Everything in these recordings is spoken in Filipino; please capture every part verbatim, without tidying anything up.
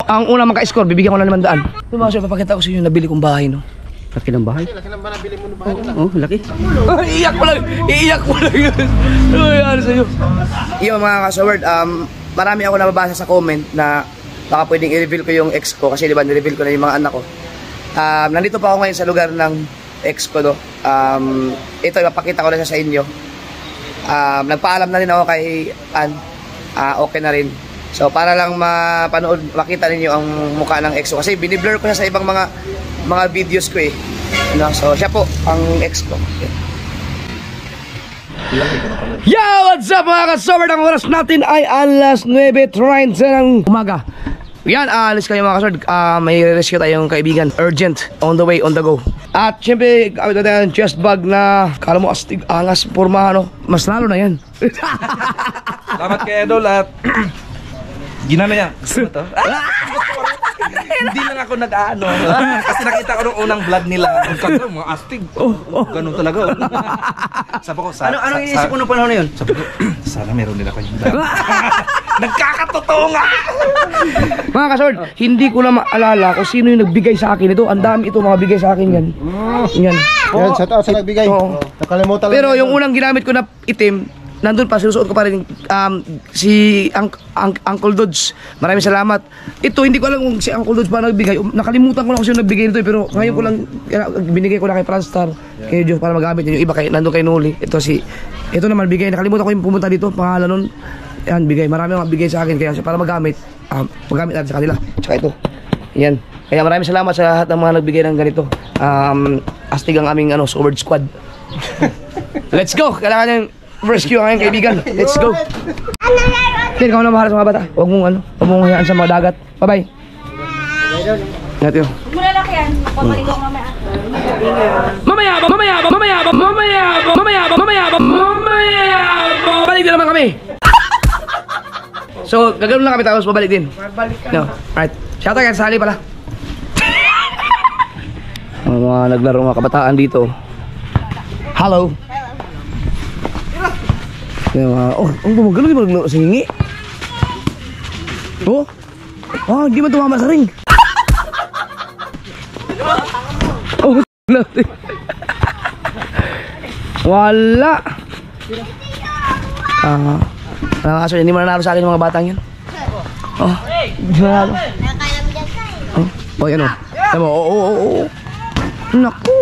Ang unang maka-score, bibigyan ko na limang daan. Ito mga sir, papakita ko sa inyo yung nabili kong bahay, no? Laki ng bahay? Laki ng bahay nabili mo ng bahay na. Oo, laki. Iiyak mo lang! Iiyak mo lang yun! Ano nangyari sa'yo? Yung mga kasaward, um, marami ako nababasa sa comment na baka pwedeng i-reveal ko yung ex ko kasi diba ni-reveal ko na yung mga anak ko. Um, nandito pa ako ngayon sa lugar ng ex ko, no? Um, ito, ipapakita ko na siya sa inyo. Um, nagpaalam na rin ako kay Ann. Uh, okay na rin. So para lang mapanood, makita ninyo ang mukha ng ex ko kasi biniblur ko siya sa ibang mga mga videos ko eh. No? So siya po ang ex ko. Yo! What's up mga ka-sober? Ang oras natin ay alas nuwebe treinta ng umaga. Yan, alis kayo mga ka-sober. uh, May rescue tayong kaibigan. Urgent, on the way, on the go. At syempre, kami natin yung chest bag na kala mo astig, angas, porma, ano. Mas lalo na yan. Salamat kay Edol at ginano yan. Gusto mo to? Hindi lang ako nag-ano. Kasi nakita ko nung unang vlog nila. Ang mga astig. Oh, oh. Ganun talaga. Sabi ko, sa, ano ano sa, inisip mo nung panahon na yun? Sabi ko, sana meron nila kayong vlog. Nagkakatotoo nga. Mga kasord, hindi ko na maalala kung sino yung nagbigay sa akin ito. Ang dami ito mga bigay sa akin yan. Yan. Yan, shout out sa nagbigay. Oo. Nakalimutan lang. Pero yung unang ginamit ko na itim, nandun pa, sinusuot ko pa rin um, si Unc Unc Uncle Dodge. Maraming salamat. Ito, hindi ko alam kung si Uncle Dodge pa nagbigay. Nakalimutan ko na kung sino nagbigay nito eh, pero ngayon ko lang, binigay ko na kay Franstar, yeah, kay Diyos para magamit yun. Yung iba, kay, nandun kay Noli. Ito si, ito naman bigay. Nakalimutan ko yung pumunta dito, pangalan nun. Yan, bigay. Marami mga bigay sa akin, kaya para magamit, um, magamit natin sa kanila. Tsaka ito. Yan. Kaya maraming salamat sa lahat ng mga nagbigay ng ganito. Um, astig ang aming ano, Sword Squad. Let's go! Kailangan yung rescue ang aking kaibigan. Let's go. Hindi, ikaw na mahal sa mga bata. Huwag mong ano, huwag mong hayaan sa mga dagat. Bye-bye. Ingat yun. Mula lang yan. Papalik ko mamaya. Mamaya ba? Mamaya ba? Mamaya ba? Mamaya ba? Mamaya ba? Mamaya ba? Mamaya ba? Balik din naman kami. So, gagawin lang kami tapos babalik din. Babalik ka. No. Alright. Shout out kay Sally pala. Ang mga naglaro mga kabataan dito. Hello. Oh, ang gumagano, di ba naglaro sa hingi? Oh, oh, hindi man tumama sa ring. Oh, natin. Wala. Ah, uh, kaso hindi mo nanalo sa akin yung mga batang yun. Oh, hindi mo nanalo. Oh, oh, yan o. Yan mo, oh, oh, oh, oh. Naku.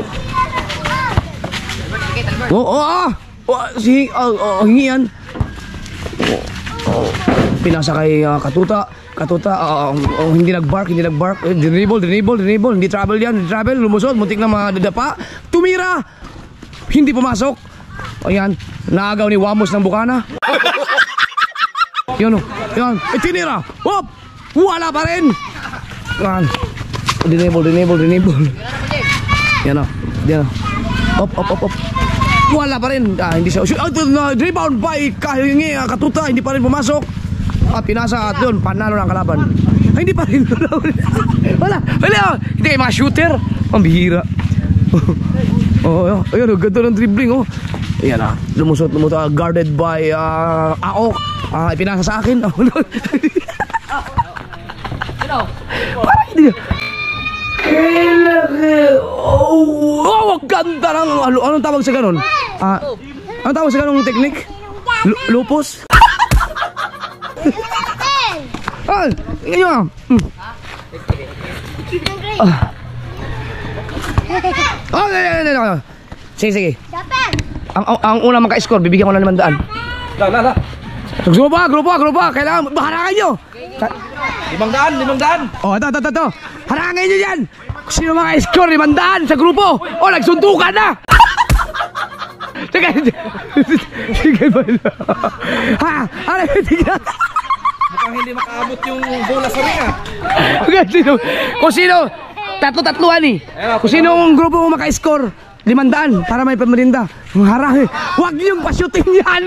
Oh, oh, ah. Oh, si, oh, oh, hingi yan. Oh, oh. Pinasa kay uh, Katuta. Katuta, uh, oh, hindi nag-bark, hindi nag-bark. Eh, dinable, dinable, dinable. Hindi travel yan, hindi travel. Lumusot, muntik na madadapa. Tumira! Hindi pumasok. O yan, naagaw ni Wamos ng Bukana. Yan o, yan. Eh, tinira! Hop! Wala pa rin! Yan. Dinable, dinable, dinable. Yan o, yan o. Hop, hop, hop, hop. Wala pa rin. Ah, hindi siya. Oh, uh, rebound by Kahingi, uh, Katuta. Hindi pa rin pumasok. At ah, pinasa at doon. Panalo ng kalaban. Ay, hindi pa rin. Wala. Wala. Hindi kayo mga shooter. Ang bihira. Oh, oh, ayun. Ganda ng dribbling. Oh. Ayan ah. Lumusot, lumusot. Uh, guarded by uh, Aok. Ah, uh, pinasa sa akin. Parang hindi. Oh, oh, ganda ng ano, anong tawag sa ganun? Ah, anong tawag sa ganung technique? L lupus? Ah, ngayon. Hmm. Ah. Oh, no, no, no. Sige, sige. Ang, ang, ang unang maka-score, bibigyan ko na limang daan. La, la, la. Grupo, grupo, grupo. Kailangan, harangan nyo. Limang daan, limang daan. Oh, ito, ito, ito, ito. Harangan nyo dyan. Sino mga score, limang daan sa grupo. Oh, nagsuntukan na. Sige, sige ba? Ha? Ano, tignan. Mukhang hindi makaabot yung bola sa ring ah. Sino, kung sino, tatlo-tatluan eh. Kung sino ang grupo mo maka-score, limang daan para may pamerinda. Harang, huwag niyong pa-shooting yan.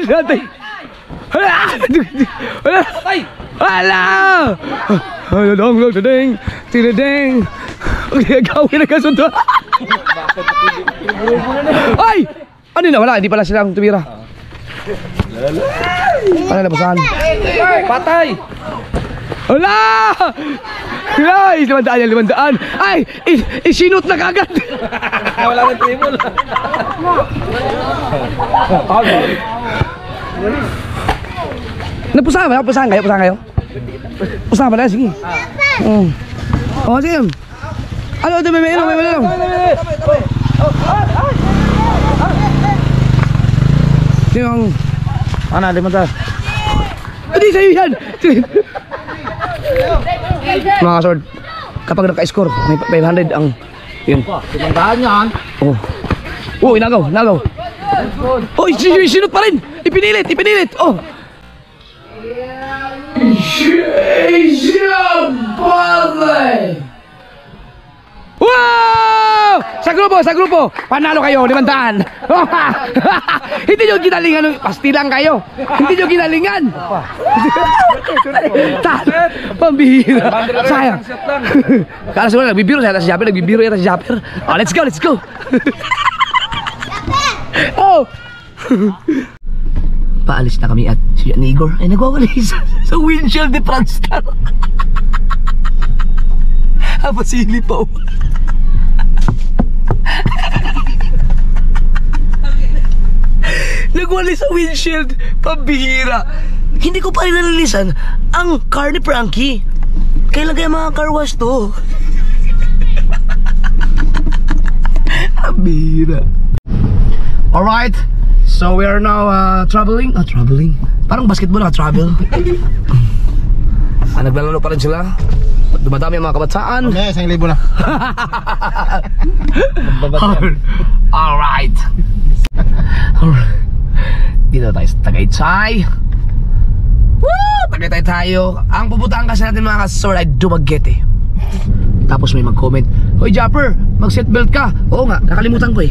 Ay! Hala! Ano dong, dong, ding, tinading. Gagawin na kasunod. Ay! Ano na, wala, hindi pala silang tumira. Ano na, basahan? Patay! Hala! Ay, limandaan yan, limandaan. Ay, i- isinot na kagad. Wala nang table. Napusahan ba? Napusahan kayo? Pusahan kayo? Pusahan ba na? Sige. Oh. Oh, sige. Ano, ito, may may ilong, may may ilong. Sino ang... Ano, di mo ta? Hindi, sa'yo yan! Mga sword, kapag naka-score, may five hundred ang... Yun. Tinandaan yan. Oh. Oh, inagaw, inagaw. Oh, isin- isinot pa rin! Ipinilit, ipinilit! Oh! Wow! Sa grupo, sa grupo! Panalo kayo, limandaan! Hindi nyo ginalingan, pastilang kayo! Hindi nyo ginalingan! Ta- Pambihira! Sayang! Kala siguro nagbibiro, saya si Japper, nagbibiro yata si Japper. Oh, let's go, let's go! Oh! Paalis na kami at si ni Igor ay nagwawalis sa windshield ni Franstar. Napasili pa oh. Nagwalis sa windshield, pambihira. Hindi ko pa rin nalilisan ang car ni Frankie. Kailan kaya mga car wash to? Pambihira. Alright, so we are now uh, traveling. Ah, traveling? Parang basketball na travel. Ah, naglalaro pa rin sila. Dumadami ang mga kabataan. May isang libo na. Alright. Alright. Dito tayo sa Tagaytay. Woo! Tagaytay tayo. Ang pupuntahan kasi natin mga kasor ay Dumaguete. Tapos may mag-comment, "Hoy Japper, mag-seatbelt ka." Oo nga, nakalimutan ko eh.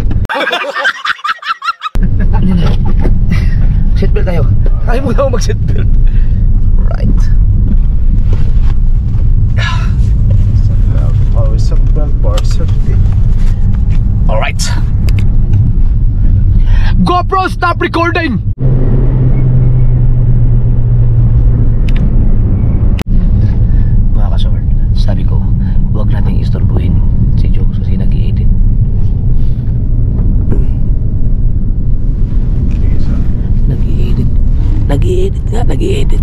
Seatbelt tayo. Nakalimutan ko mag-seatbelt. Right. Alright. GoPro, stop recording! Mga kasaward, sabi ko, huwag nating istorbuhin si Joe kasi nag-i-edit. Nag-i-edit. Nag-i-edit nga, nag-i-edit.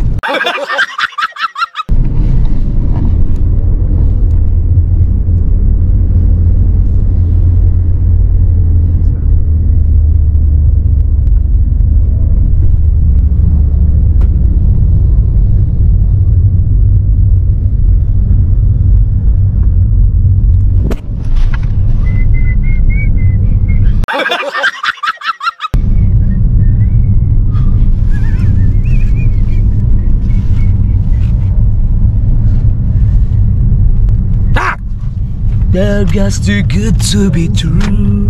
That guy's too good to be true.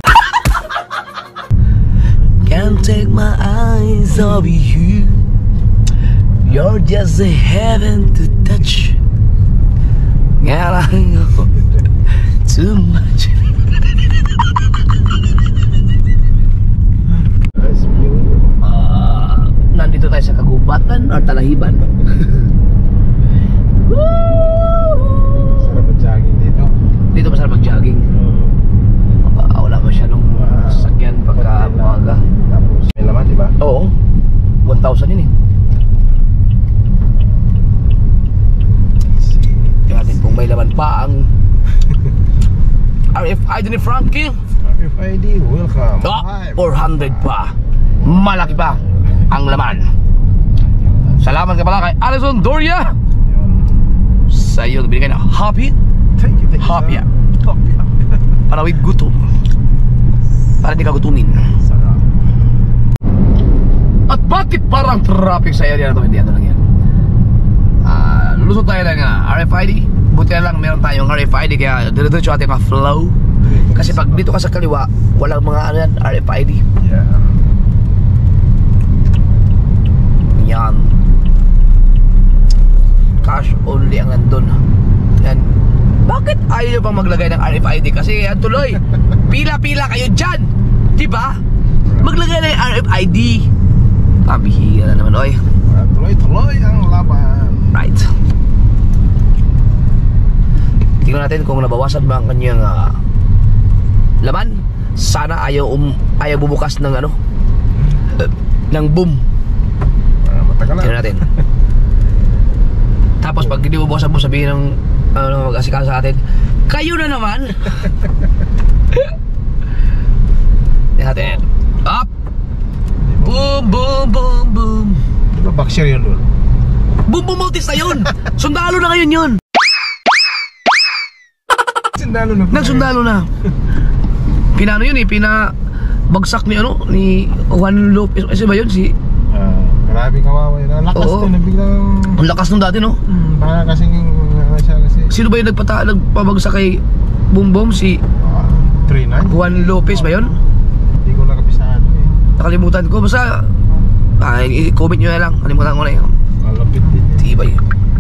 Can't take my eyes off you. You're just a heaven to touch. And I know too much. uh, Nandito tayo sa Kagubatan or Talahiban? Sarap at jogging dito. Dito masarap mag-jogging. Uh, wala masyadong uh, sakyan pagka umaga. Tapos may laman, di ba? Oo. one thousand yun eh. Kaya natin kung may laman pa ang R F I D ni Frankie. R F I D, welcome. Ah, four hundred pa. Malaki pa ang laman. Salamat ka pala kay Alison Doria. Sa iyo binigay na happy. Thank you, thank you. Happy. sir. Happy. Para with gutom. Para di ka gutumin. Sarap. At bakit parang traffic sa area na to? Hindi, ano lang yan. Ah, lusot tayo ng uh, R F I D. Buti na lang meron tayong R F I D kaya dire-diretso ating mga flow. Kasi pag dito ka sa kaliwa, walang mga ano yan, R F I D. Yeah. Yan. Cash only ang nandun. Yan. Bakit ayaw nyo pang maglagay ng R F I D? Kasi yan tuloy. Pila-pila kayo dyan. Diba? Maglagay ng R F I D. Pabihira naman, oy. Tuloy-tuloy ang laban. Right. Tingnan natin kung nabawasan ba ang kanyang ah, laman. Sana ayaw um, ayaw bumukas ng ano uh, ng boom. Ah, matagal na. Tingnan natin. Tapos pag hindi bubukasan mo, sabihin ng ano, mag-asikaso sa atin, kayo na naman. Tingnan natin. Up. Boom, boom, boom, boom. Di ba boxer yun doon? Boom, boom, Multis na yun. Sundalo na ngayon yun. Sundalo na. Nagsundalo na. Pinano yun eh, pina bagsak ni ano, ni Juan Lopez. Kasi ba yun? Si... Ah, grabe kawawa yun. Ang lakas Oo. din, biglang... Ang lakas nung dati, no? Hmm, baka kasing... Uh, siya kasi... Sino ba yung nagpata, nagpabagsak kay Boom Boom? Si Ah, three nine? Juan Lopez ba yun? Hindi ko nakapisaan eh. Nakalimutan ko. Basta, ah, i-comment nyo na lang. Kalimutan ko na yun. Malapit din yun. Tibay.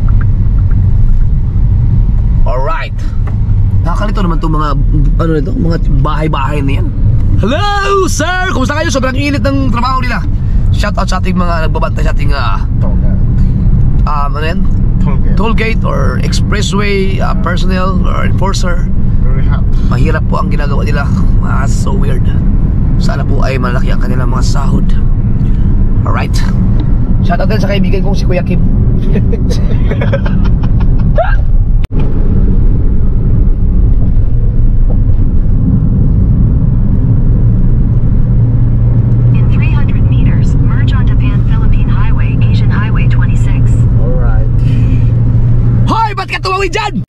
Alright. Nakakalito naman itong mga, ano nito, mga bahay-bahay na yan. Hello, sir! Kumusta kayo? Sobrang init ng trabaho nila. Shout out sa ating mga nagbabantay sa ating, uh, Toga. um, ano yan? Toga. Toll gate or expressway uh, personnel or enforcer. Very hot. Mahirap po ang ginagawa nila. Ah, so weird. Sana po ay malaki ang kanilang mga sahod. Alright. Shout out din sa kaibigan kong si Kuya Kim. In three hundred meters, merge onto Pan-Philippine Highway, Asian Highway twenty-six. Alright. Hoy! Ba't ka tumawid dyan?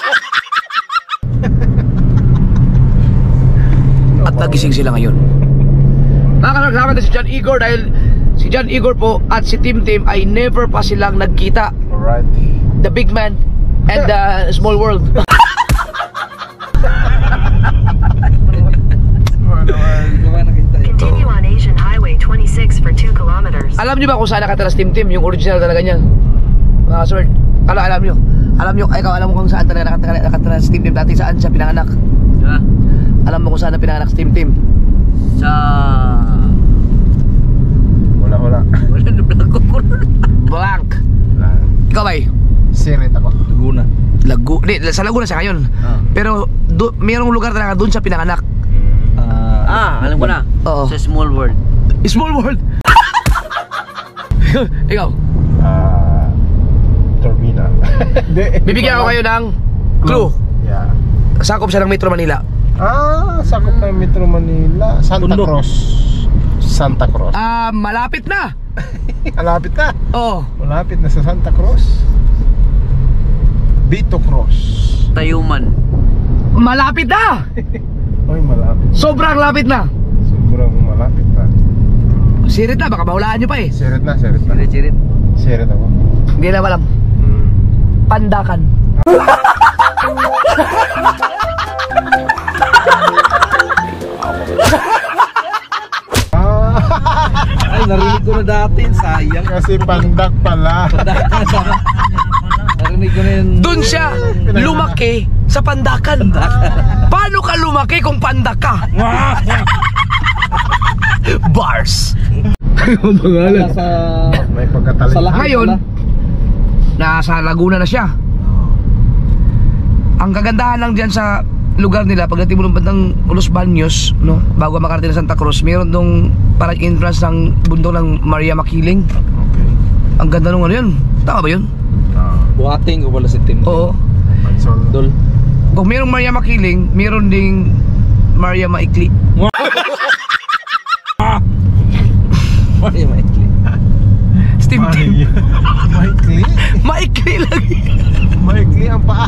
At nagising sila ngayon. Nakakasama natin si John Igor dahil si John Igor po at si Tim Tim ay never pa silang nagkita. Alright. The big man and the small world. Continue on Asian Highway twenty-six for two kilometers. Alam niyo ba kung saan nakatira si Tim Tim? Yung original talaga niyan. Mga sword. Alam, alam niyo. Alam niyo, ay, ikaw alam mo kung saan talaga nakatira, nakatira si Tim Tim dati, saan siya pinanganak? Yeah. Alam mo kung saan na pinanganak si Tim Tim? Sa... Wala, wala. Wala na blanco ko. Blank. Wala. Ikaw ba? Sirit ako. Laguna. Lagu, di, sa Laguna siya ngayon. Ah. Pero do, mayroong lugar talaga doon siya pinanganak. Ah, Ah, alam ko na. Oo. Sa Small World. Small world. Ikaw, Ah, Turbina. Hindi. bibigyan ako kayo ng clue. Yeah. Sakop siya ng Metro Manila. Ah, sakop ng Metro Manila. Santa Bundok. Cruz. Santa Cruz. Ah, malapit na. Malapit na. Oh, Malapit na sa Santa Cruz. Vito Cruz. Tayuman. malapit na. Ay, malapit. Sobrang lapit na. Sobrang malapit na. Sirit na, baka mahulaan nyo pa eh. Sirit na, sirit na. Chirit-chirit. Sirit ako. Hindi na alam. Hmm. Pandakan. Ah, ay, narinig ko na dati. Sayang. kasi pandak pala. Narinig ko na yun. Doon siya lumaki sa Pandakan. Paano ka lumaki kung pandak ka? Bars. Ang pangalan. Sa... May pagkatali. Sa lahat. Ngayon, nasa Laguna na siya. Ang kagandahan lang dyan sa lugar nila, pagdating mo ng bandang Los Baños, no, bago makarating sa Santa Cruz, meron dong parang entrance ng bundok ng Maria Makiling. Okay. Ang ganda nung ano yun. Tama ba yun? Ah, Buhating ko pala si Tim. Oo. Pansol. Dol. Kung merong Maria Makiling, meron ding Maria Maikli. Ay, maikli. Steam Team. Maikli. Maikli lang. Maikli ang paa.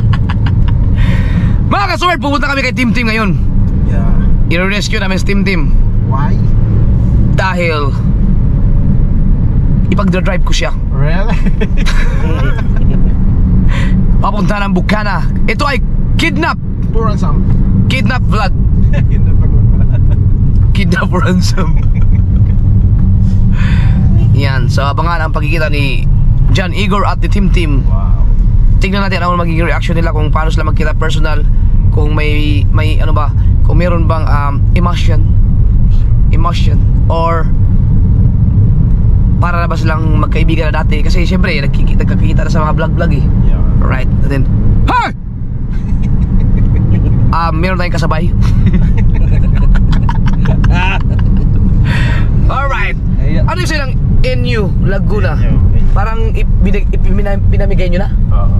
Mga kasword, pupunta kami kay Team Team ngayon. Yeah. I-rescue namin si Team Team. Why? Dahil ipagdadrive ko siya Really? papunta ng Bukana. Ito ay kidnap. For ransom. Kidnap vlog. Yun na pag Kidnap ransom. Yan, so abangan ang pagkikita ni John Igor at ni Team Team. Wow. Tingnan natin ano magiging reaction nila, kung paano sila magkita personal, kung may may ano ba, kung meron bang um, emotion emotion or para na ba silang magkaibigan na dati, kasi syempre nagkikita, nagkakita na sa mga vlog vlog eh. Yeah. Right, and then hey! Ah, meron tayong kasabay. Alright. Ano yung silang N U Laguna? N U. Parang ipinag, ipinam- pinamigay nyo na? Oo.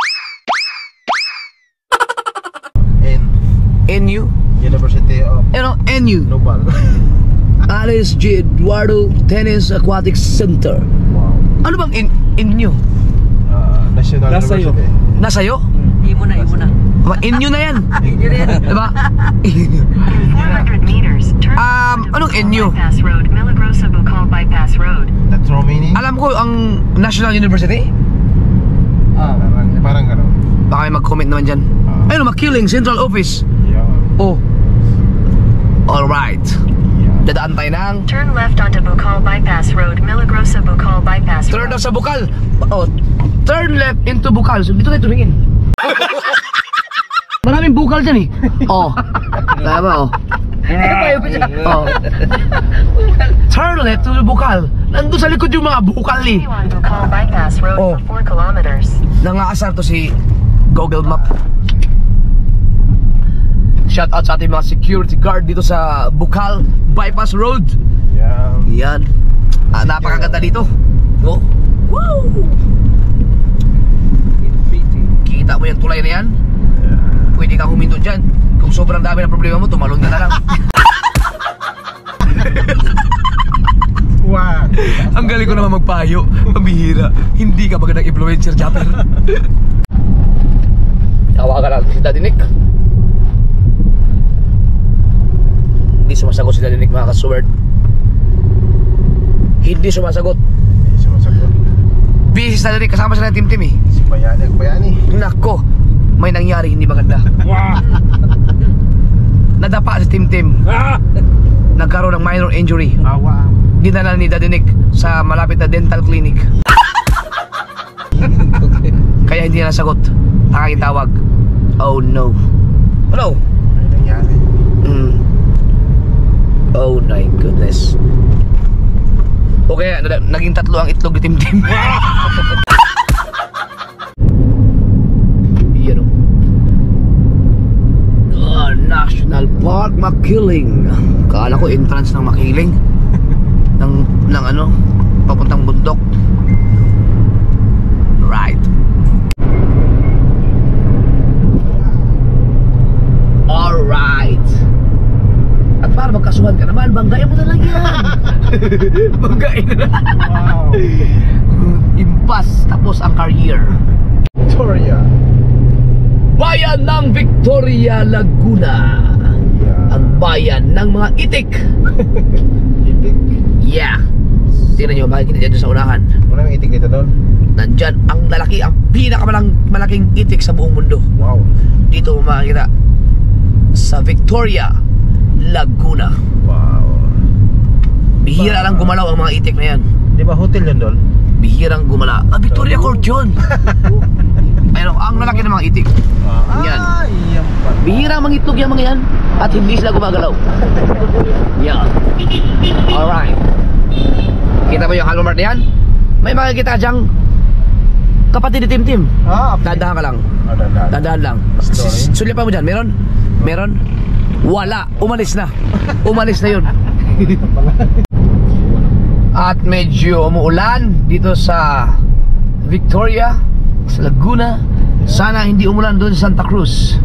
N. N U? University of Ano? N U? Global. Alice J. Eduardo Tennis Aquatic Center. Wow. Ano bang N, N U? Ah, National Nasa iyo. University. Nasa iyo? Imo na, imo na. Ma- N U na yan. Diba? four hundred meters, turn Um, left anong onto N U? Bukal Bypass Road, Milagrosa Bukal Bypass Road. That's Romania? Alam ko ang National University. Ah. Parang, parang gano'n. Baka may mag-comment naman dyan. Ah. Ayun, McKilling Central Office. Yeah. Oh. Alright. Yeah. Dadaan tayo ng Turn left onto Bukal Bypass Road, Milagrosa Bukal Bypass turn Road. off sa Bukal. Oh, turn left into Bukal. So dito tayo tumingin. Maraming bukal dyan eh. Oh. Tama oh. Oh. Turn left to the Bukal. Nandun sa likod yung mga bukal eh. Continue on Bukal Bypass Road Oh. for four kilometers. Nangaasar to si Google Map. Shout out sa ating mga security guard dito sa Bukal Bypass Road. Yeah. Yan. Ah, napakaganda dito. Oh. Woo! Kita mo yung tulay na yan? Pwede kang huminto dyan. Kung sobrang dami ng problema mo, tumalon ka na lang. Wow. Ang galing ko naman magpayo. Pambihira. Hindi ka magandang influencer, Japper. Tawagan natin si Daddy Nick. Hindi sumasagot si Daddy Nick, mga ka-sword. Hindi sumasagot. Hindi sumasagot. Busy si Daddy Nick, kasama sila ng team-team eh. Si Bayani, Bayani. Nako, may nangyari hindi maganda. Nadapa si Tim Tim. Nagkaroon ng minor injury. Awa. Dinala ni Daddy Nick sa malapit na dental clinic. Kaya hindi na nasagot. Tanging tawag. Oh no. Hello? May nangyari. Mm. Oh my goodness. Okay, na- naging tatlo ang itlog ni Tim Tim. Yan o. Ah, National Park Makiling. Kala ko entrance ng Makiling. ng, ng ano, papuntang bundok. Right. Alright. At para magkasuhan ka naman, banggain mo na lang yan. Banggain na lang. Wow. Impas, tapos ang career. Victoria. Bayan ng Victoria, Laguna. Yeah. Ang bayan ng mga itik. Itik. Yeah. Tingnan nyo, makikita dyan sa unahan. Maraming itik dito doon. Nandyan ang lalaki, ang pinakamalang malaking itik sa buong mundo. Wow. Dito mo makikita sa Victoria, Laguna. Wow. Bihira lang gumalaw ang mga itik na yan. Di ba hotel yun doon? Bihirang gumala. Ah, Victoria Court yun. Pero ang lalaki ng mga itik. Yan. Ah, yan pa. Bihirang mangitlog yung mga yan. At hindi sila gumagalaw. Yan. Alright. Kita mo yung Alma Mart na yan? May makikita ka dyang kapatid ni Tim Tim. Ah, Tadahan ka lang. Ah, dahan. Tadahan lang. Story. Sulipan mo dyan. Meron? Meron? Wala. Umalis na. Umalis na yun. At medyo umuulan dito sa Victoria, sa Laguna. Sana hindi umulan doon sa Santa Cruz.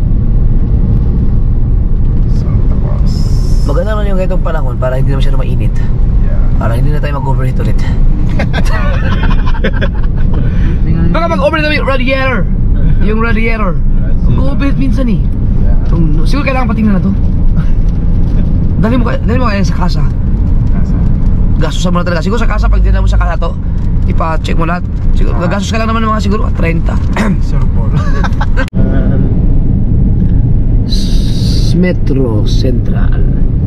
Santa Cruz. Maganda naman yung ganitong panahon para hindi na masyado mainit. Yeah. Para hindi na tayo mag-overheat ulit. Baka mag-overheat na yung radiator. Yung radiator. Mag-overheat minsan eh. Yeah. Um, siguro kailangan patingnan na to. Dali mo, dali mo kaya sa kasa. Kasa. Gastos mo na talaga. Siguro sa kasa, pag dinala mo sa kasa to, ipa-check mo lahat. Siguro, Ah. gagastos ka lang naman ng mga siguro thirty. Sir Paul. Metro Central.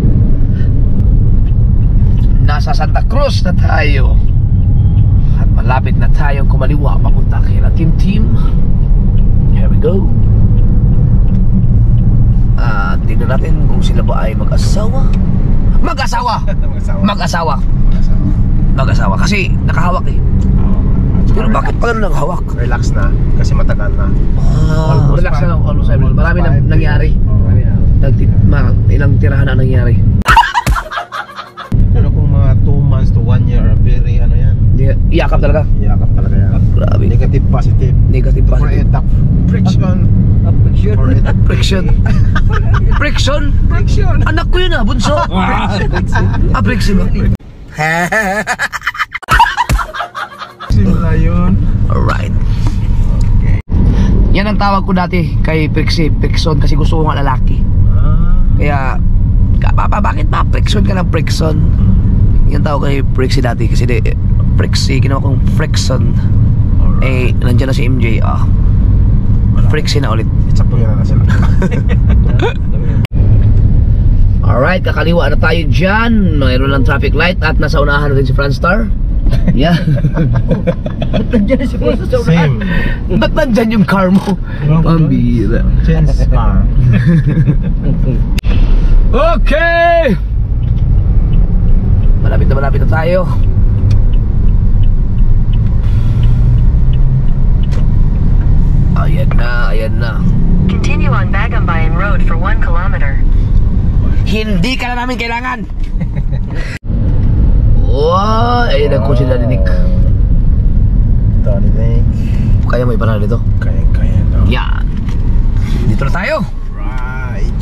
Nasa Santa Cruz na tayo. At malapit na tayong kumaliwa papunta kay Team Team. Here we go. Ah, tingnan natin kung sila ba ay mag-asawa. Mag-asawa! Mag-asawa. Mag-asawa. Mag-asawa. Mag-asawa. Kasi nakahawak eh. Pero bakit pa ganun nakahawak? Relax na kasi matagal na. Ah, Almost relax five. na. Almost Marami na nangyari. Marami na. Nagti- mga ilang tirahan na nangyari. Pero kung mga two months to one year, very ano yan. Di- Iyakap talaga. Iyakap talaga yan. Grabe. Negative, positive. Negative For positive. it, friction. For it. Friction. Friction? Friction. Anak ko yun ah, bunso. Ah, friction ba? Simula yun. Alright. Yan ang tawag ko dati kay Prixie, Prixon, kasi gusto ko nga lalaki. Ah. Kaya, ka, papa, bakit ba Prixon ka ng Prixon? Yan tawag kay Prixie dati kasi di, Prixie, ginawa kong Frickson. Eh, nandiyan na si M J, ah. Prixie na ulit. Itsapuyan na sila. Alright, kakaliwa na tayo dyan. Mayroon lang traffic light at nasa unahan na din si Franstar. Yeah. Nandiyan na si Boss sa Same. Ba't nandyan yung car mo? Pambira. Change car. Okay! Malapit na malapit na tayo. Ayan na, ayan na. Continue on Bagumbayan Road for one kilometer. Hindi ka na namin kailangan. Wow, ayun ang kotse na dinig. Tony Nick. Kaya mo ipanalo dito? Kaya, kaya daw. Yan. Dito na tayo. Right.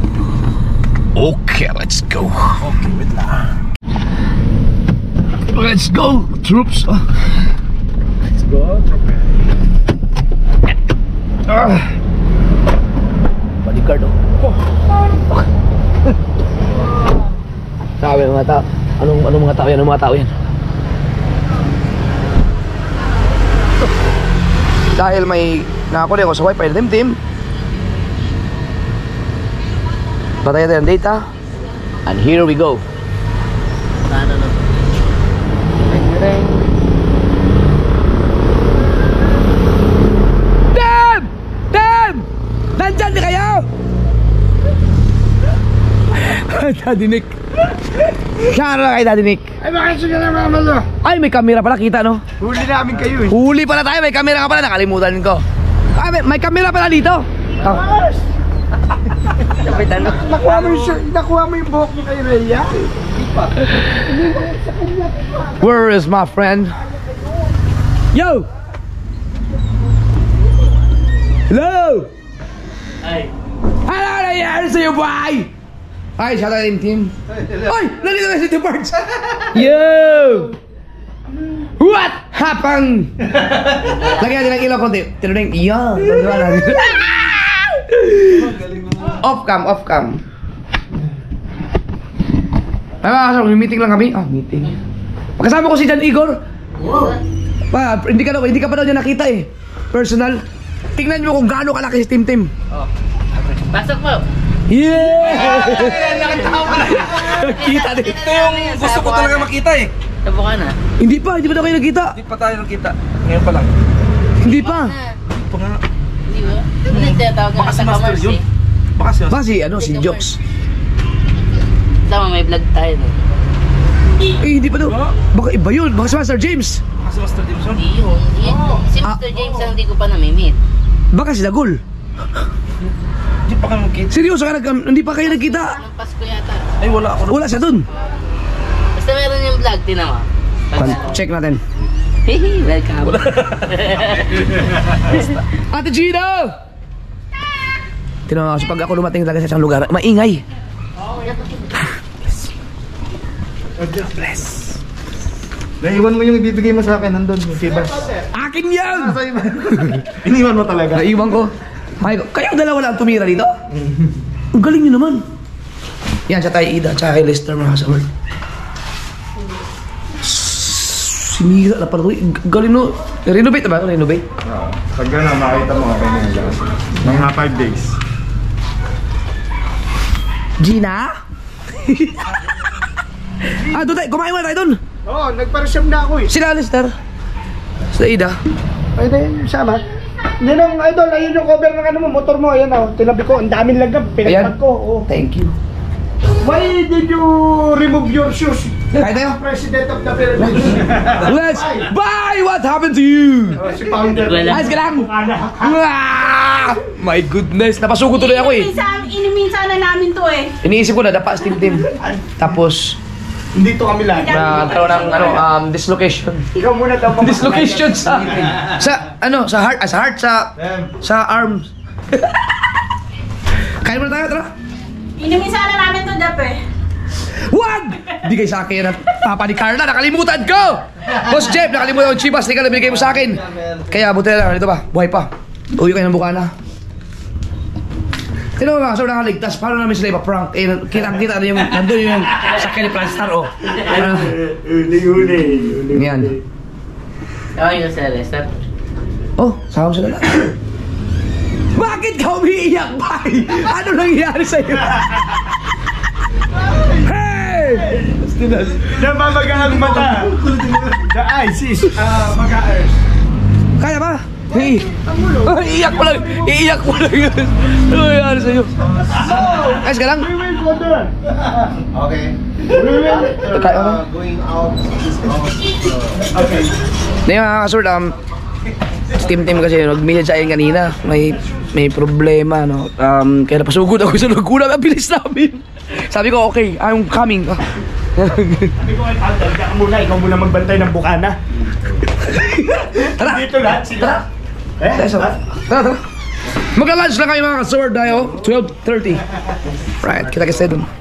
Okay, let's go. Okay, wait lang. Let's go, troops. Let's go. Okay. Ah. Bodyguard oh. Sabi ng mga tao. Anong, anong mga tao yan? Anong mga tao yan? Dahil may nakakulit ako sa wifi na team-team, patay natin ang data. And here we go. Ano na? Damn! Damn! Nandyan na kayo! Daddy Nick. Shara kay Daddy Nick. Ay, bakit siya na naman lo? Ay, may camera pala, kita no? Huli namin kayo eh. Huli pala tayo, may camera ka pala, nakalimutan ko. Ay, may, may camera pala dito. Oh. Kapitan no? Nakuha mo yung shirt, nakuha mo yung buhok niyo kay Rhea. Where is my friend? Yo! Hello! Ay. Ano ka nangyari sa'yo, boy? Ay, shout out team. Ay, nandito na si Tio Pards. Yo! What happened? Lagyan natin ng ilaw konti. Tinuneng, iya. Off cam, off cam. Ay mga kasama, may meeting lang kami. Ah, meeting. Kasama ko si Jan Igor. Pa, hindi ka, hindi ka pa daw niya nakita eh. Personal. Tingnan mo kung gaano kalaki si Tim Tim. Pasok mo. Yeah! Kita din. Ito yung gusto ko talaga makita eh. Tabo ka na. Hindi pa, hindi pa daw kayo nagkita. Hindi pa tayo nakita. Ngayon pa lang. Hindi pa. Hindi pa nga. Hindi ba? Ano yung tinatawag Baka nga si sa Master commerce yun. eh? Baka si Ba si ano, si Jokes. Tama, may vlog tayo no? Eh, hindi pa daw. Baka iba yun. Baka si Master James. Baka si Master Dimson. Hindi yun. Hindi. Si Ah. Mister James ang hindi ko pa namimit. Baka si Dagul. Hindi pa kami magkita. Seryoso ka, nag, hindi pa kayo nagkita. Anong Pasko yata? Ay, wala ako. Wala siya dun. Basta meron yung vlog, tinan mo. Check natin. Hehe, welcome. Ate Gino! Tinan mo kasi pag ako lumating talaga sa isang lugar, maingay. Bless. Naiwan mo yung ibibigay mo sa akin, nandun, yung kibas. Akin yan! Iniwan mo talaga. Naiwan ko. Ay, kayong dalawa lang tumira dito? Ang galing nyo naman. Yan, siya tayo Ida, tsaka kay Lester mga kasama. Sinira na pala. Galing no. Renovate na ba? Renovate? Oo. Pag gano'n, makita mo okay na yung lahat. Mga five days. Gina? Ah, doon tayo. Kumain muna tayo doon. Oo, oh, nagpa-reserve na ako eh. Sila Lester. Sila Ida. Ay, dahil sama. Yan ang idol, ayun yung cover ng ano mo, motor mo, ayan o. Tinabi ko, ang daming lagab, pinagpag ko. Oh. Thank you. Why did you remove your shoes? Kaya tayo. President of the Philippines. Let's buy! What happened to you? Oh, si Founder. Wala. Ayos ka lang! Ah! My goodness! Napasuko tuloy ako eh. Iniminsan, iniminsan na namin to eh. Iniisip ko na, dapa steam team. Tapos, Hindi to kami lahat. nagkaroon ng ano, um, dislocation. Ikaw muna daw. Dislocation sa, sa, ano, sa heart, ah, sa heart, sa, sa arms. Kaya mo na tayo, tara. Iniminsan na namin to, Jap eh. Wag! Bigay sa akin at papa ni Carla, nakalimutan ko! Boss Jeff, nakalimutan ko yung chibas, tingnan na binigay mo sa akin. Kaya buti na lang, dito pa, buhay pa. Uwi kayo ng bukana. Sino ba, so nakaligtas, paano namin sila ipa-prank? Eh, kitang-kita na yung, nandun yung sakyan ni Planstar, oh. Ano? Uli-uli. Yan. Okay yung sa Lester. Oh, saan sila lang? Bakit ka umiiyak, bay? Ano nangyari sa'yo? Hey! Namamaga ang mata. The eyes is uh, mag-aers. Kaya ba? Hey. Oh, iiyak mo lang. Iiyak mo lang yun. Ano nangyari sa'yo? Ayos ka lang? We will go there. Okay. We will Kaya ba? going out this house. Okay. Na yung mga kasort, um, steam team kasi nag-message sa akin kanina. May may problema, no? Um, kaya napasugod ako sa nagulang. Ang bilis namin. Sabi ko, okay, I'm coming. Ah. Sabi ko, Alder, ka muna. Ikaw muna magbantay ng bukana. Tara! Dito lahat sila. Eh? Tara, so, tara, tara. Magka-lunch lang kayo mga kasort tayo. twelve thirty. Right, kita-kita dun.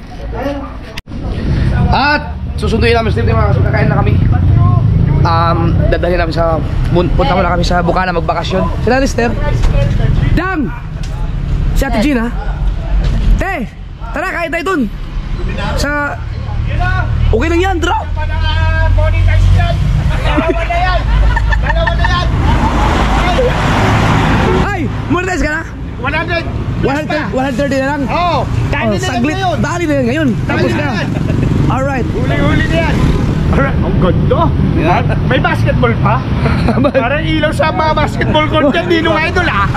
At susunduin namin steam team mga kasort. Kakain na kami. Um, dadalhin namin sa, punta muna kami sa Bukana magbakasyon. Sila Lister. Dang! Si Ate Gina. Te! Tara, kain tayo dun. Sa... Okay lang yan, drop! Monetize yan. Dalawa na yan. Dalawa na yan. Ay! Monetize ka na? one hundred. one thirty na lang. Oo. Dali Oh, na lang saglit. ngayon. Dali na yan ngayon. Tapos Dali na na. yan. Alright. Huli-huli na yan. Alright. Ang ganda. May basketball pa. Parang ilaw sa mga basketball court yan. Ninong Idol ah.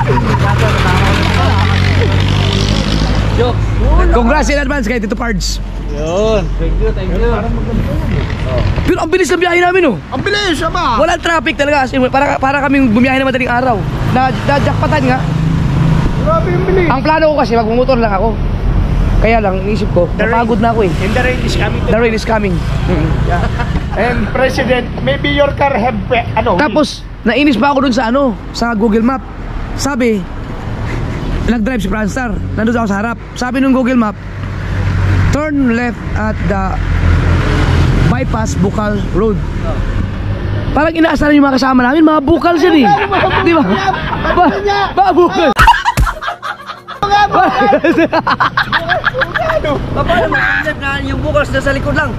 Congrats in advance kay Tito Pards. Yun. Thank you, thank you. Pero ang bilis ng biyahe namin, oh. Ang bilis ama. Walang traffic talaga. Kasi para, para kaming bumiyahe na madaling araw. Na, na-jackpotan nga. Grabe yung bilis. Ang plano ko kasi, magmumotor lang ako. Kaya lang, inisip ko, The rain. napagod na ako eh. And the rain is coming. The rain is coming. And President, maybe your car have pe- ano? Tapos, nainis pa ako dun sa ano, sa Google Map. Sabi, nag-drive si Franstar. Nandun ako sa harap. Sabi nung Google Map, turn left at the bypass Bukal Road. Parang inaasaran yung mga kasama namin, mga bukal siya eh. Di ba? Ba- Mga bukal. Paano mag-ingat na yung bukas na sa likod lang?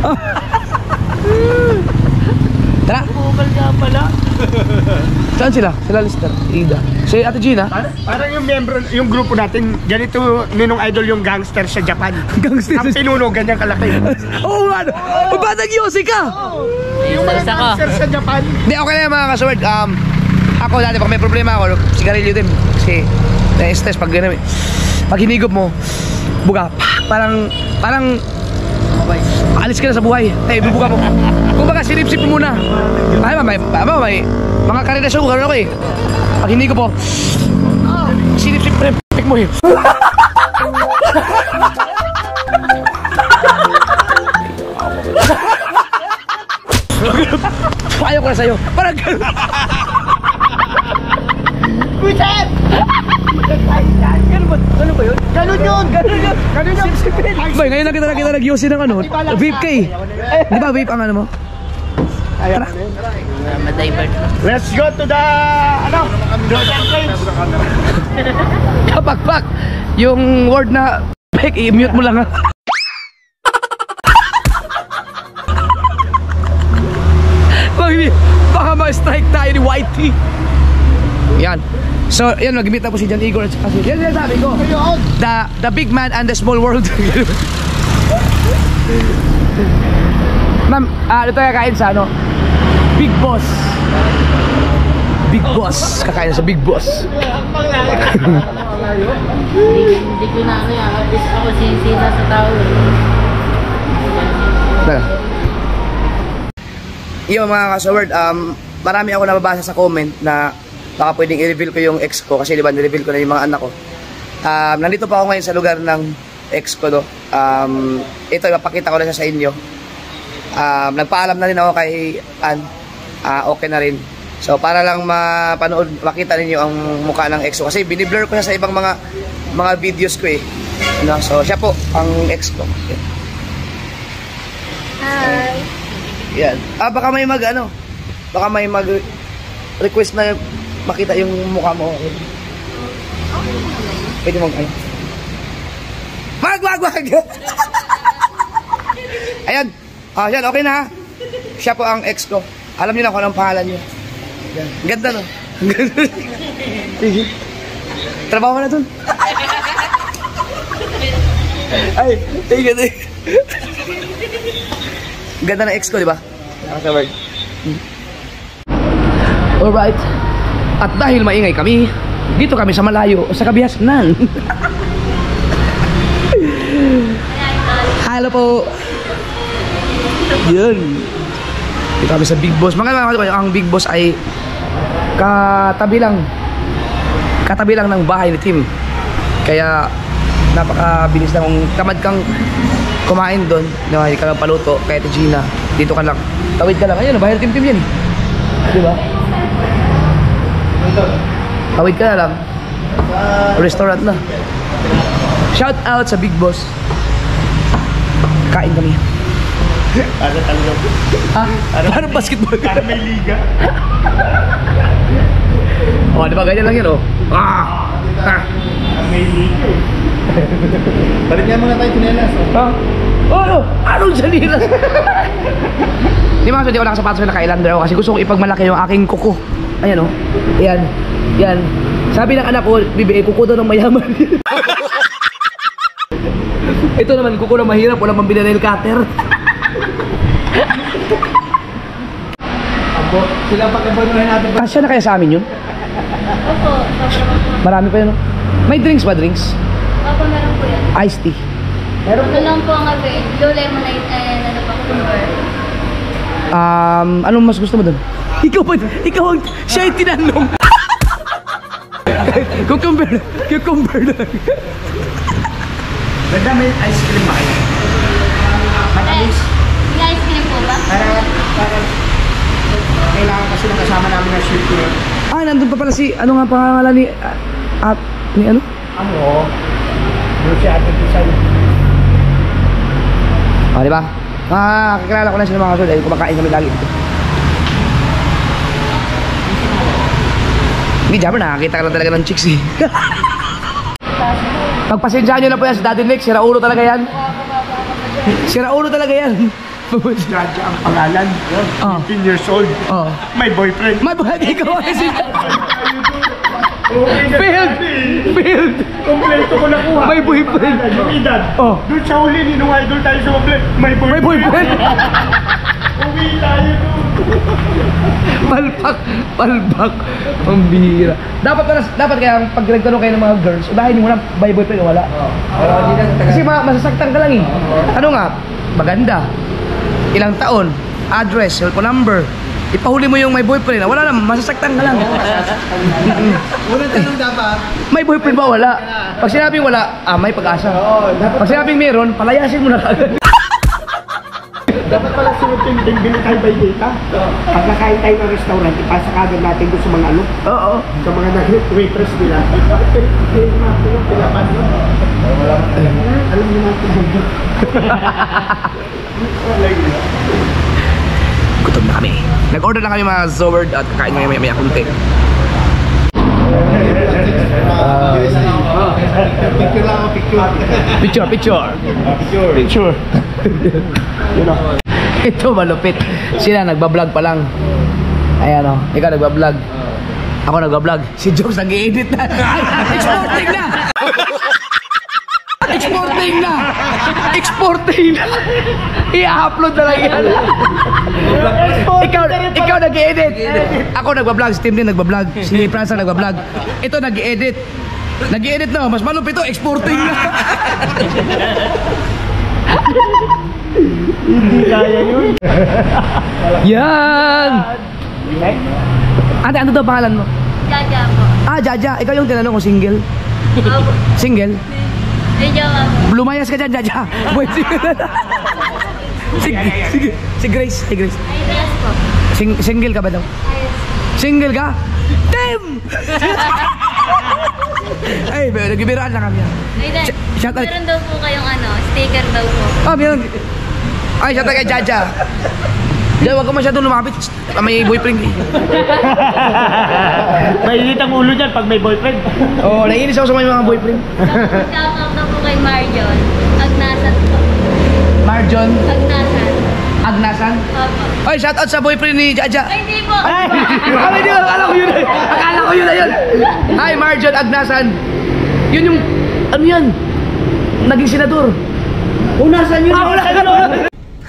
Tara. Bukal ka pala. Saan sila? Sila Lister, Ida. Si Ate Gina. Parang, parang yung membro, yung grupo natin, ganito Ninong Idol yung gangster sa Japan. Gangster. Ang pinuno, ganyan kalaki. Oo nga. Oh, ba't nag-yosi ka? Yung mga Isa ka. gangster sa Japan. Hindi, okay na yan mga kasword. Um, ako dati, pag may problema ako, sigarilyo din. Kasi, na-stress pag gano'n. Pag hinigop mo, buga, parang, parang, alis ka na sa buhay. Eh, bubuga mo. Kung baka, sinip-sip mo muna. Ay, may, may, may, mga karinasyon ko, gano'n ako eh. Pag hinigop mo, sinip-sip mo, pik mo eh. Ayaw ko na sa'yo. Parang gano'n. Buset! Ganun ba? Ganun ba yun? Ganun yun! Ganun yun! Ganun yun! Bay, ngayon lang kita nakita nag-yosi ng ano, vape ka eh. Di ba vape ang ano mo? Tara. Ma-divert. Let's go to the, ano, Jordan Plains. Kapakpak! Yung word na fake, i-mute mo lang ha. Baka, baka ma-strike tayo ni Whitey. Yan. So, yan, nag-meet na po si John Igor at saka si... Yan, yan sabi ko. The, the big man and the small world. Ma'am, ah, ito tayo kain sa ano? Big Boss. Big Big Boss. Kakain na sa Big Boss. Hindi hindi ko na ano yan. At least ako sinisita sa tao. Tara. Yo mga kasaward, um, marami ako nababasa sa comment na baka pwedeng i-reveal ko yung ex ko kasi di ba ni-reveal ko na yung mga anak ko. Um, nandito pa ako ngayon sa lugar ng ex ko, no? Um, ito, ipapakita ko na siya sa inyo. Um, nagpaalam na rin ako kay Ann. Uh, okay na rin. So para lang mapanood, makita ninyo ang mukha ng ex ko kasi biniblur ko siya sa ibang mga mga videos ko eh. No? So siya po ang ex ko. Hi. Yan. Ah, baka may mag ano, baka may mag request na makita yung mukha mo. Pwede mong ay. Wag, wag, wag! Ayan. Ah, yan, okay na ha. Siya po ang ex ko. Alam niyo na kung anong pangalan niya. Yan. Ganda, no? Sige. Trabaho na dun. Ay, ay, ganda. Ganda ng ex ko, di ba? Nakasaward. Hmm. Alright. At dahil maingay kami, dito kami sa malayo, sa Kabiasnan. Hello po. Yun. Dito kami sa Big Boss. Mga mga kapatid, ang Big Boss ay katabi lang. Katabi lang ng bahay ni Tim. Kaya napakabilis lang. Kung tamad kang kumain doon, no, hindi ka lang paluto, kaya ito Gina, dito ka lang. Tawid ka lang. Ayun, bahay ni Tim Tim yan. Diba? Tawid ka na lang. Restaurant na. Shout out sa Big Boss. Kain kami. Para talaga. Ah, parang basketball. Para may liga. Oh, di ba ganyan lang yun, oh. Ah! Ah! May liga eh. Balik nga mga tayo chinelas. Ha? Oh, ano? Anong salilas? Di ba, so di ko nakasapatos na naka-islander ako kasi gusto kong ipagmalaki yung aking kuko. Ayan, oh. Ayan. Yan. Sabi ng anak ko, bibi, eh, kuko daw ng mayaman. Ito naman, kuko ng mahirap. Walang pambili nail cutter. Abo, sila pag-ibanuhin natin. Kasya na kaya sa amin yun? Opo, Marami pa yun, no? May drinks ba, drinks? opo, meron po yan. Iced tea. Meron po lang po ang gabi. Blue lemonade and ano pa, cucumber. Um, anong mas gusto mo doon? Ikaw ba? Ikaw ang siya yung tinanong. Cucumber. Cucumber lang. Ganda may ice cream ba kayo? Matamis. May ice cream po ba? Para, para, kailangan kasi ng kasama namin na shoot ko. Ah, nandun pa pala si, ano nga pangalan ni, at, uh, ni ano? Ano? Doon si Ate Pisan. Ah, di ba? Ah, kakilala ko na sila mga kaso dahil kumakain kami lagi dito. Hindi, Jabber, nakakita ka lang talaga ng chicks eh. Pagpasensyahan nyo na po yan si Daddy Nick, sira ulo talaga yan. Sira ulo talaga yan. Radya ang pangalan. Ah. eighteen years old. Oh. May boyfriend. May buhay ikaw kasi. Okay, Failed! Failed! Kompleto ko nakuha. May boyfriend. Yung edad. Oh. Doon sa huli, ninong idol tayo sa boyfriend. May boyfriend. May boyfriend! Uwi tayo doon. Palpak! Palpak! Ang bihira. Dapat pala, dapat kaya pag nagtanong kayo ng mga girls, unahin mo na, may boyfriend o wala? Kasi ma masasaktan ka lang eh. Ano nga? Maganda. Ilang taon? Address, cellphone number. Ipahuli mo yung may boyfriend. Wala naman, masasaktan ka lang. Unang tanong dapat. May boyfriend ba? Wala. Pag sinabing wala, ah, may pag-asa. Pag sinabing meron, palayasin mo na kagad. Dapat pala sunod yung binibili tayo by data. Pag nakain tayo ng restaurant, ipasa kagad natin doon sa mga ano, Oo. sa mga nag-waitress nila. Bakit pinipili natin yung pinapan mo? Alam niyo natin hanggang. Gutom na kami. Nag-order lang kami mga Zoward at kakain kami maya-maya kunti. Picture lang ako, picture. Picture, picture. Picture. Picture. Yun o. Ito malupit. Sila nagbablog pa lang. Ayan o, ikaw nagbablog. Ako nagbablog. Si Jokes nag-i-edit na. Exporting na! Exporting! exporting na! Exporting na! I-upload na lang yan. ikaw, ikaw nag-i-edit. Ako nagbablog, si Tim din nagbablog. Si Franza nagbablog. Ito nag-i-edit. Nag-i-edit na, mas malupit ito, exporting na. Hindi kaya yun. Yan! Ate, ano daw pangalan mo? Jaja po. Ah, Jaja. Ikaw yung tinanong ko, single? Opo. Single? Medyo ako. Lumayas ka dyan, Jaja. Wait, single. Sige, sige. Si Grace, si Grace. Ayos po. Sing single ka ba daw? Ayos. Single ka? Tim! Ay, pero nagibiraan lang kami. Ayun. Sh- shout out. Meron daw po kayong ano, sticker daw po. Oh, meron. Ay, shout out kay Jaja. Diyan, huwag ka masyadong lumapit. May boyfriend. Mainit ang ulo dyan pag may boyfriend. Oo, oh, naiinis ako sa may mga boyfriend. Shout out daw po kay Marjon. Agnasan po. Marjon, Agnasan. Agnasan. Opo. Ay, shout out sa boyfriend ni Jaja. Ay, hindi po. Ay, hindi ko, akala ko yun eh. Akala ko yun na yun. Hi, Marjon Agnasan. Yun yung, ano yan? Naging senador. Unasan yun. Ah, unasan.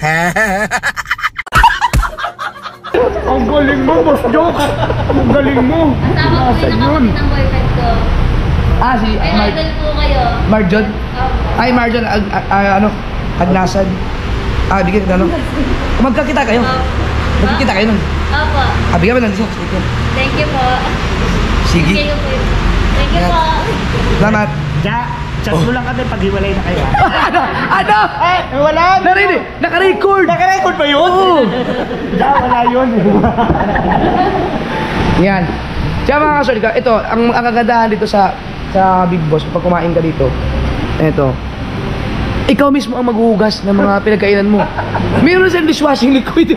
Ang galing mo, Boss Joke. Ang galing mo. Kasama po yung nakapatid ng boyfriend ko. Ah, si May Mar idol po kayo. Marjon. Opo. Ay, Marjon, ag, ag, ag, ano? Agnasan. Ah, bigyan ka, ano? Magkakita kayo. Opo. Magkikita kayo nun. Opo. Ah, bigyan mo lang siya. Thank you po. Sige. Thank you po. Thank you po. Salamat. Ja, chat mo lang kami pag hiwalay na kayo. ano? Ano? Eh, wala. Narinig! Naka-record! Naka-record ba yun? Oo! Ja, wala yun. Yan. Kaya mga kasorry ka, ito, ang, ang kagandahan dito sa sa Big Boss, pag kumain ka dito, ito, ikaw mismo ang maghuhugas ng mga pinagkainan mo. Meron siyang dishwashing liquid.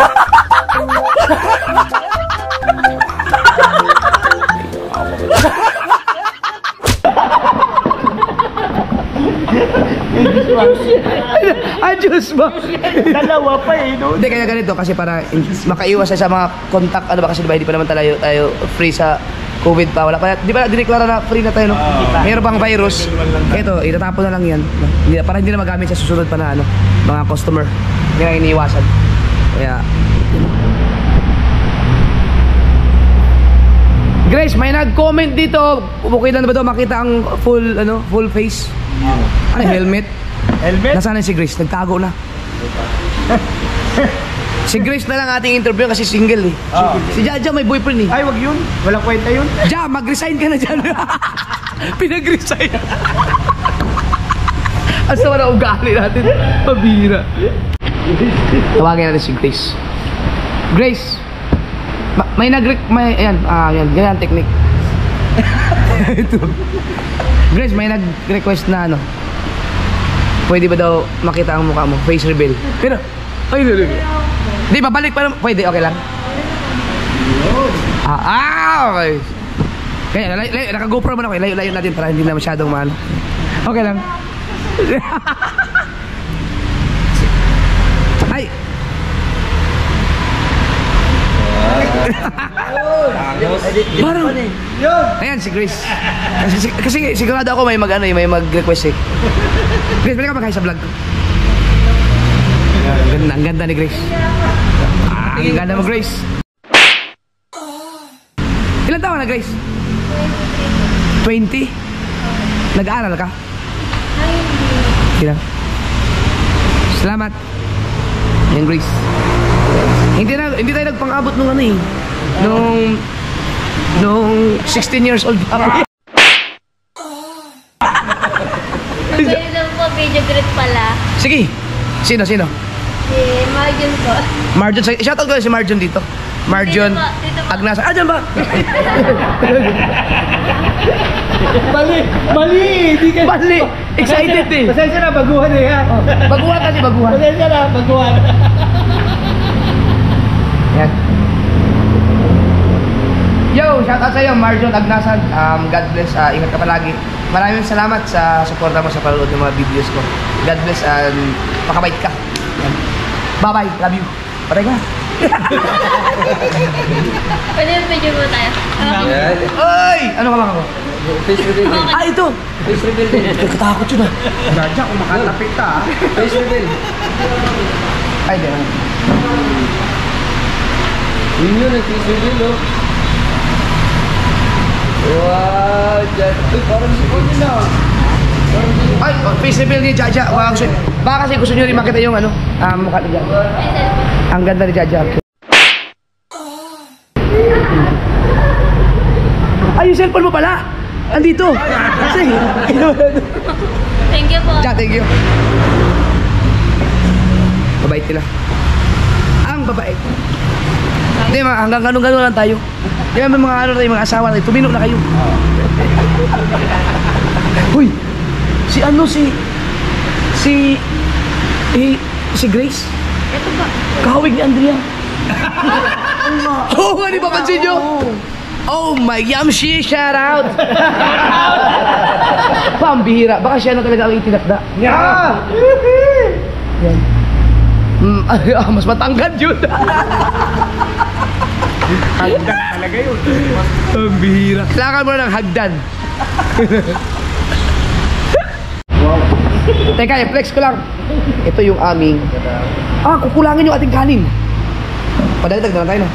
Adjust ba? Dalawa pa eh, no? Hindi, kaya ganito kasi para in- makaiwas sa mga contact, ano ba kasi diba, hindi pa naman tayo, tayo free sa COVID pa. Wala pa, di ba dineklara na free na tayo, no? Meron pang virus. Ito, itatapon na lang yan. Hindi, para hindi na magamit sa susunod pa na ano, mga customer. Hindi na iniiwasan. Kaya, Grace, may nag-comment dito. Okay lang ba daw makita ang full, ano, full face? Ano, helmet? Helmet? Nasaan na si Grace? Nagtago na. Si Grace na lang ating interview kasi single eh. Oo. Si Jaja may boyfriend eh. Ay, wag yun. Walang kwenta yun. Ja, mag-resign ka na dyan. Pinag-resign. Ang sama na ugali natin. Pabira. Tawagin natin si Grace. Grace, ma- may nag may ayan, ah, yan, ganyan technique. Ito. Grace, may nag-request na ano. Pwede ba daw makita ang mukha mo? Face reveal. Pero, ay, no, no. Di ba, balik pa naman. Pwede, okay lang. Ah, ah, okay. Kaya, lay, lay, naka-GoPro man ako. Layo-layo natin para hindi na masyadong maano. Okay lang. Ay! Parang, ayan si Grace. Kasi, kasi sigurado ako may mag-ano eh, may mag-request eh. Grace, balik ka mag-hi sa vlog ko. Ang ganda, ang ganda ni Grace. Ah, ang ganda mo, Grace. Ilan taon na, Grace? twenty? Nag-aaral ka? Hindi lang. Salamat. Yan, Grace. Hindi na, hindi tayo nagpang-abot nung ano eh. Nung, nung sixteen years old pa ako. Pwede daw po, video greet pala. Sige. Sino, sino? Si Marjon po. Marjon, sa- shoutout ko si Marjon dito. Marjon Dito po, dito po. Agnasan. Ah, dyan ba? Mali! Mali! Hindi ka... Bali! Excited eh. Pasensya na, baguhan eh ha. Baguhan kasi, baguhan. Pasensya na, baguhan. Yan. Yo, shoutout sa'yo, Marjon Agnasan. Um, God bless. Uh, ingat ka palagi. Maraming salamat sa suporta mo sa panonood ng mga videos ko. God bless and pakabait ka. Yan. Bye-bye. Love you. Patay ka. Pwede yung video mo tayo. Yeah. Ay! Ano ka lang ako? Face reveal. Ah, ito! Face reveal din. Nagkatakot yun ah. Gadya, kung makatapik ka ah. Face reveal. Ay, di. Yun yun, face reveal oh. Wow, dyan. Uy, parang sipon yun na. Ay, oh, face reveal ni Jaja. Wow, gusto, baka kasi gusto nyo rin makita yung ano, um, mukha ni Jaja. Ang ganda ni Jaja. Ay, yung cellphone mo pala! Andito! Kasi, Thank you po. Ja, thank you. Mabait nila. Ang babait. Hindi, mga hanggang ganun-ganun lang tayo. Di ba may mga ano tayo, mga asawa tayo, tumino na kayo. Uy! Si ano, si... Si... Eh, si Grace? Ito ba? Kahawig ni Andrea. Oo nga, di ba pansin nyo? Oh my Yamshi, shout out! Pambihira, baka siya na talaga ang itinakda. Yeah! Yan. Mm, ah, mas matangkad yun. Hagdan talaga yun. Pambihira. Kailangan mo na ng hagdan. Wow. Teka, i-flex ko lang. Ito yung aming... Ah, kukulangin yung ating kanin. Padagdag na lang tayo, no?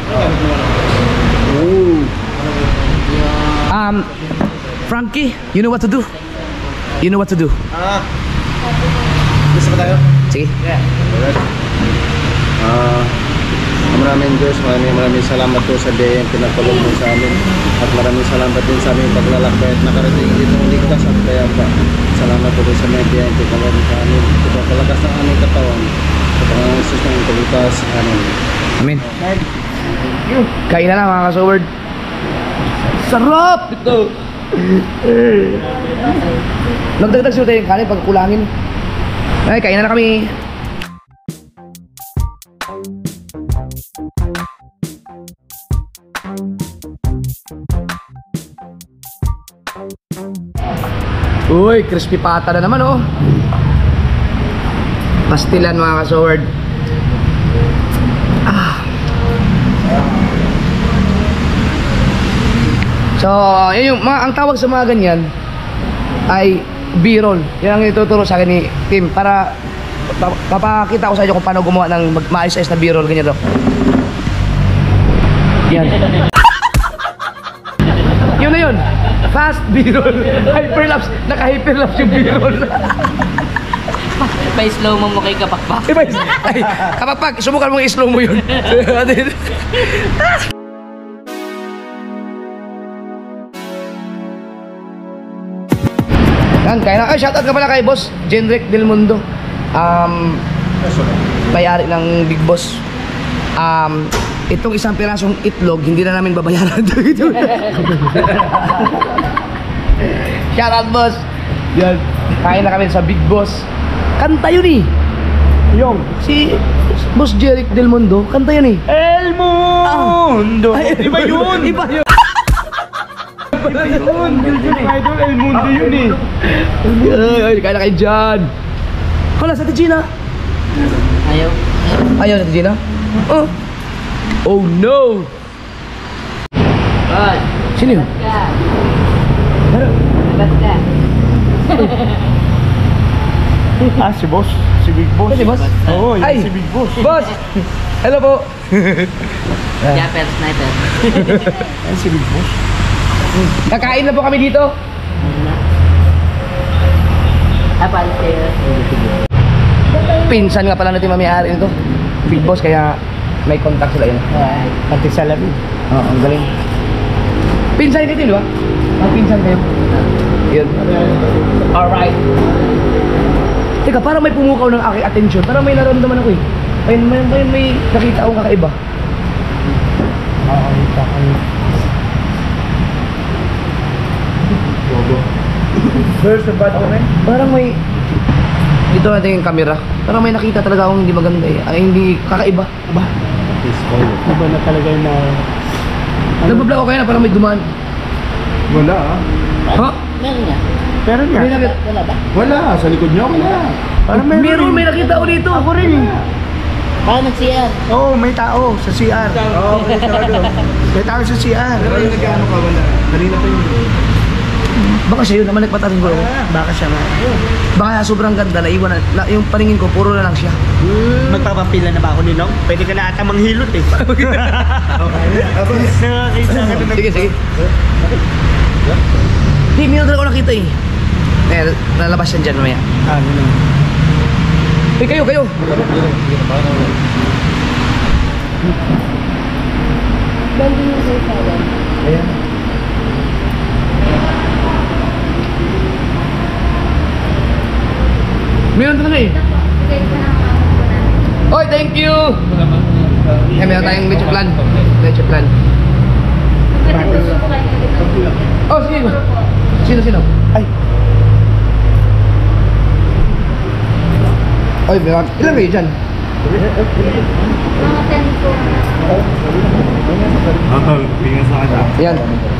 Ooh. Um, Frankie, you know what to do? You know what to do? Ah. Gusto ba tayo? Sige. Alright. Ah, maraming Diyos, maraming maraming salamat po sa day ang pinapalog mo sa amin. At maraming salamat din sa aming paglalakbay at nakarating dito ng ligtas at kaya pa. Salamat po sa mga day ang pinapalog sa amin. Ito palakas ng aming katawan. Sa pangangasos ng kaligtas. Amen. Amen. Kain na lang mga kasoward. Sarap! Ito! Nagdagdag siya tayo yung kanin pag kulangin. Ay, kain na kami. Uy, crispy pata na naman oh. Pastilan mga kasoward. Ah. So, yun yung, mga, ang tawag sa mga ganyan ay B-roll. Yan ang ituturo sa akin ni Tim para pa- papakita ko sa inyo kung paano gumawa ng mag- maayos-ayos na B-roll. Ganyan to. Yan. Yun na yun. Fast B-roll. Hyperlapse. Naka-hyperlapse yung B-roll. May slow mo mo kay kapakpak. Diba? Ay, kapag subukan mo i-slow mo yun. Yan, kaya na. Ay, shoutout ka pala kay Boss Jenrick Del Mundo. Um, may-ari ng Big Boss. Um, itong isang pirasong itlog, hindi na namin babayaran. Shoutout, Boss. Yan, kain na kami sa Big Boss. Kanta yun eh. Yung. Si Boss Jeric Del Mundo, kanta yun eh. El Mundo! Ay, Iba yun! Iba yun. Iba yun! Yung idol, El Mundo yun eh. Ay, ay, kaya na kayo dyan. Hala, sa Gina. Ayaw. Ayaw sa Gina? Oh. Oh no. Bad. Sino yun? Ka. Ano? Bad ka. Ah, si Boss. Si Big Boss. Si Boss? Oo, yan Ay, si Big Boss. Boss! Hello po. Japper, sniper. Yan si Big Boss. Kakain na po kami dito. Apal kayo. Pinsan nga pala natin mamiyari nito. Big Boss, kaya may contact sila yun. Pati salamin. Oo, ang galing. Pinsan kayo, di ba? Ang pinsan kayo. Yun. Alright. Teka, parang may pumukaw ng aking atensyon. Parang may naramdaman ako eh. May, may, may, may nakita akong kakaiba. Nakakita ka niya. Where's the bad one? Parang may... Dito natin yung camera. Parang may nakita talaga akong hindi maganda eh. Ay, hindi kakaiba. Aba. Iba na talaga yung na... Nagbabla ko kaya na parang may dumaan. Wala ah. Ha? Meron nga. Pero nga. May nakita. Wala ba? Wala, sa likod niyo wala. Parang meron. Meron, may nakita ako dito. Ako rin eh. Baka nag-C R. Oo, oh, may tao sa C R. Oo, may tao doon. May tao sa C R. Pero yung nag-ano ka wala. Kanina pa yun. Baka siya yun naman nagpatarin ko. Baka siya nga. Baka sobrang ganda, naiwan na, na, yung paningin ko, puro na lang siya. Magpapapila na ba ako ninong? Pwede ka na ata manghilot eh. Nakakita ka na. Sige, sige. Hindi, minun talaga ako nakita eh. Eh, nalabas yan dyan mamaya. Ah, gano'n. Eh, kayo, kayo. Banding yung sa isa. Ayan. Meron talaga eh. Oy, thank you! Eh, meron tayong leche plan. Leche plan. Oh, sige. Sino, sino? Ay. Oy, meron. Ilan kayo dyan? Mga ten po. Ayan.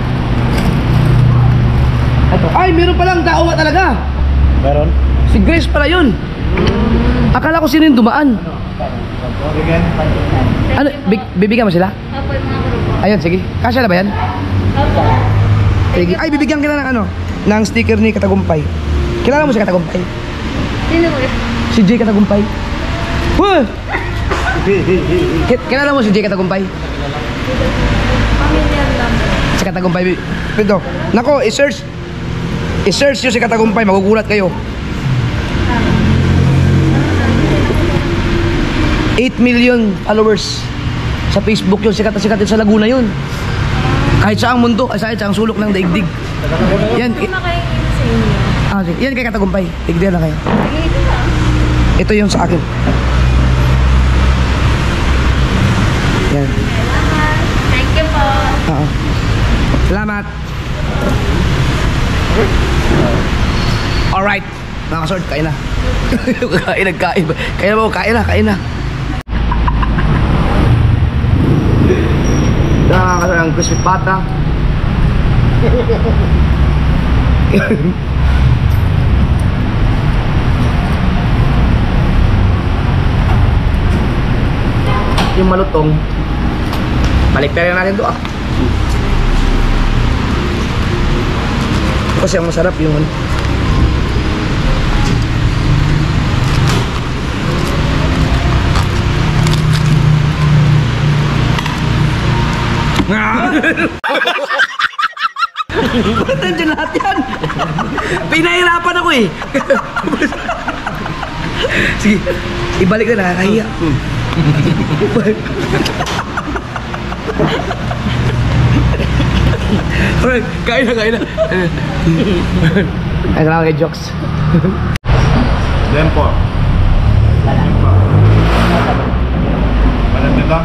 Ito. Ay, meron palang tao talaga. Meron? Si Grace pala yun. Akala ko sino yung dumaan. Ano, big, bibigyan mo sila? Opo, yung mga grupo. Ayan, sige. Kasya na ba yan? Opo. Sige. Ay, bibigyan kita ng ano, ng sticker ni Katagumpay. Kilala mo si Katagumpay? Sino mo yun? Si Jay Katagumpay. Huh! Ki- Kilala mo si Jay Katagumpay? Pamilyar lang. Si Katagumpay. Pito. Nako, i-search. I-search nyo si Katagumpay, magugulat kayo. eight million followers sa Facebook yun. Sikat na sikat yun sa Laguna yun. Kahit saang mundo, ay kahit saang sulok ng daigdig. Yan. i- Makaingin sa inyo. Ah, sige. Yan kay Katagumpay. Tignan na kayo. Sige, ito lang. Ito yung sa akin. Yan. Salamat. Thank you po. Oo. Salamat. Alright. Mga kasort, kain na. kain na, kain. Kain na mo, kain na, kain na. Nakakasort ang crispy pata. Yung malutong, baliktarin natin ito ah. Kasi ang masarap yung ano. Ba't nandiyan lahat yan? Pinahirapan ako eh. Sige, ibalik na, nakakahiya. Alright, kain na, kain na. Ay, salamat kay Jokes. Dempo. Paano dito?